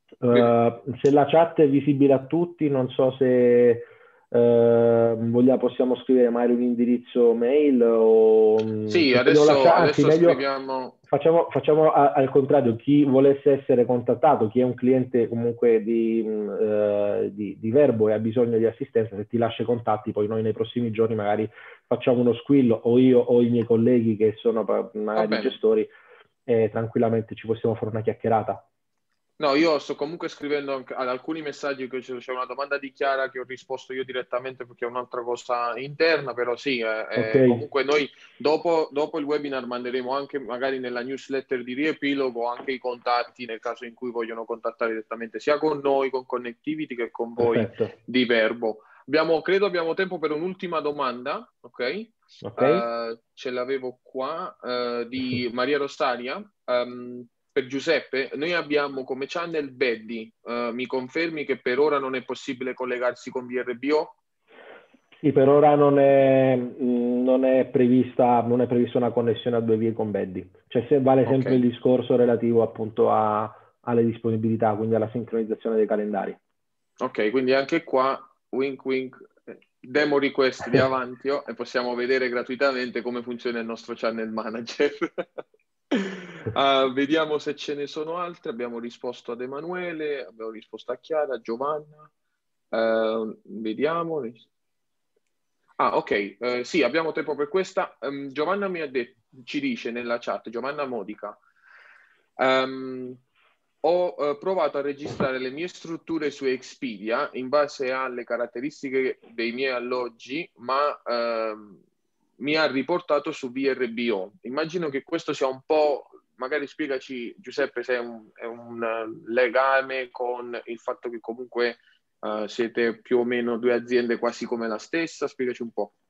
uh, se la chat è visibile a tutti, non so se Uh, vogliamo, possiamo scrivere magari un indirizzo mail o sì, adesso, lasciare, anzi, adesso meglio scriviamo. facciamo, facciamo a, al contrario, chi volesse essere contattato, chi è un cliente comunque di, uh, di, di Verbo e ha bisogno di assistenza, se ti lascia i contatti, poi noi nei prossimi giorni magari facciamo uno squillo, o io o i miei colleghi che sono magari i gestori, e tranquillamente ci possiamo fare una chiacchierata. No, io sto comunque scrivendo anche ad alcuni messaggi, che c'è una domanda di Chiara che ho risposto io direttamente perché è un'altra cosa interna, però sì, eh, okay. Comunque noi dopo, dopo il webinar manderemo anche magari nella newsletter di riepilogo anche i contatti nel caso in cui vogliono contattare direttamente sia con noi, con Connectivity, che con voi. Perfetto. Di Verbo. Abbiamo, credo abbiamo tempo per un'ultima domanda, ok? Okay. Uh, ce l'avevo qua, uh, di Maria Rosaria. Um, Per Giuseppe, noi abbiamo come channel Beddi, uh, mi confermi che per ora non è possibile collegarsi con V R B O? Sì, per ora non è, non è prevista, non è prevista una connessione a due vie con Beddi. Cioè se vale sempre okay. il discorso relativo appunto a, alle disponibilità, quindi alla sincronizzazione dei calendari. Ok, quindi anche qua, wink wink, demo request di Avantio e possiamo vedere gratuitamente come funziona il nostro channel manager. Uh, vediamo se ce ne sono altre. Abbiamo risposto ad Emanuele, abbiamo risposto a Chiara, a Giovanna. Uh, vediamo. Ah, ok. Uh, sì, abbiamo tempo per questa. Um, Giovanna mi ha detto, ci dice nella chat, Giovanna Modica. Um, ho uh, provato a registrare le mie strutture su Expedia in base alle caratteristiche dei miei alloggi, ma uh, mi ha riportato su V R B O. Immagino che questo sia un po', magari spiegaci Giuseppe se è un, è un legame con il fatto che comunque uh, siete più o meno due aziende quasi come la stessa, spiegaci un po'.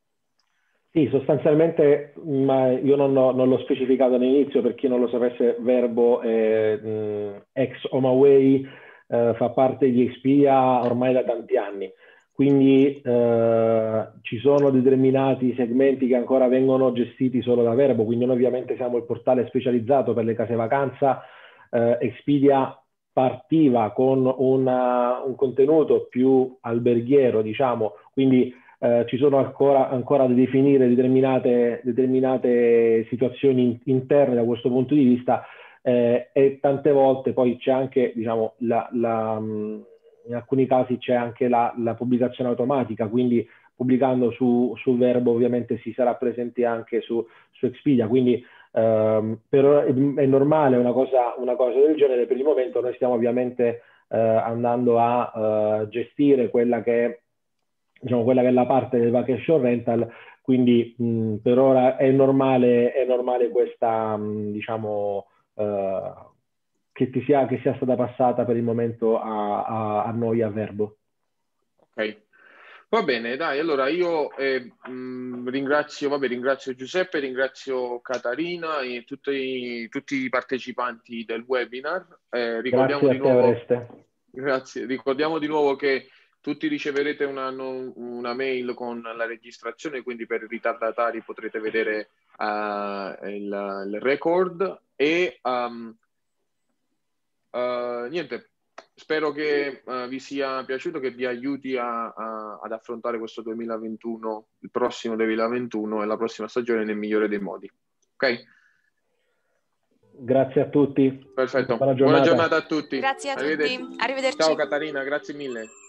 Sì, sostanzialmente, ma io non, ho, non l'ho specificato all'inizio, per chi non lo sapesse, Verbo è, mh, ex HomeAway, eh, fa parte di Expedia ormai da tanti anni, quindi eh, ci sono determinati segmenti che ancora vengono gestiti solo da Verbo, quindi noi ovviamente siamo il portale specializzato per le case vacanza. eh, Expedia partiva con una, un contenuto più alberghiero, diciamo, quindi Eh, ci sono ancora, ancora da definire determinate, determinate situazioni in, interne da questo punto di vista, eh, e tante volte poi c'è anche, diciamo, la, la, mh, in alcuni casi c'è anche la, la pubblicazione automatica, quindi pubblicando su, su Verbo ovviamente si sarà presenti anche su, su Expedia, quindi ehm, però è, è normale una cosa, una cosa del genere. Per il momento noi stiamo ovviamente eh, andando a eh, gestire quella che è diciamo quella che è la parte del vacation rental, quindi mh, per ora è normale, è normale questa, mh, diciamo, eh, che, ti sia, che sia stata passata per il momento a, a, a noi a Verbo. Ok, va bene, dai, allora io eh, mh, ringrazio, vabbè, ringrazio Giuseppe, ringrazio Catarina e tutti, tutti i partecipanti del webinar. Eh, ricordiamo Grazie di a te, nuovo, Oreste. grazie, ricordiamo di nuovo che tutti riceverete una, una mail con la registrazione, quindi per i ritardatari potrete vedere uh, il, il record e um, uh, niente, spero che uh, vi sia piaciuto, che vi aiuti a, a, ad affrontare questo duemilaventuno, il prossimo duemilaventuno e la prossima stagione nel migliore dei modi. Ok? Grazie a tutti. Perfetto. Buona giornata. Buona giornata a tutti. Grazie a tutti. Arrivederci. Arrivederci. Ciao Catarina, grazie mille.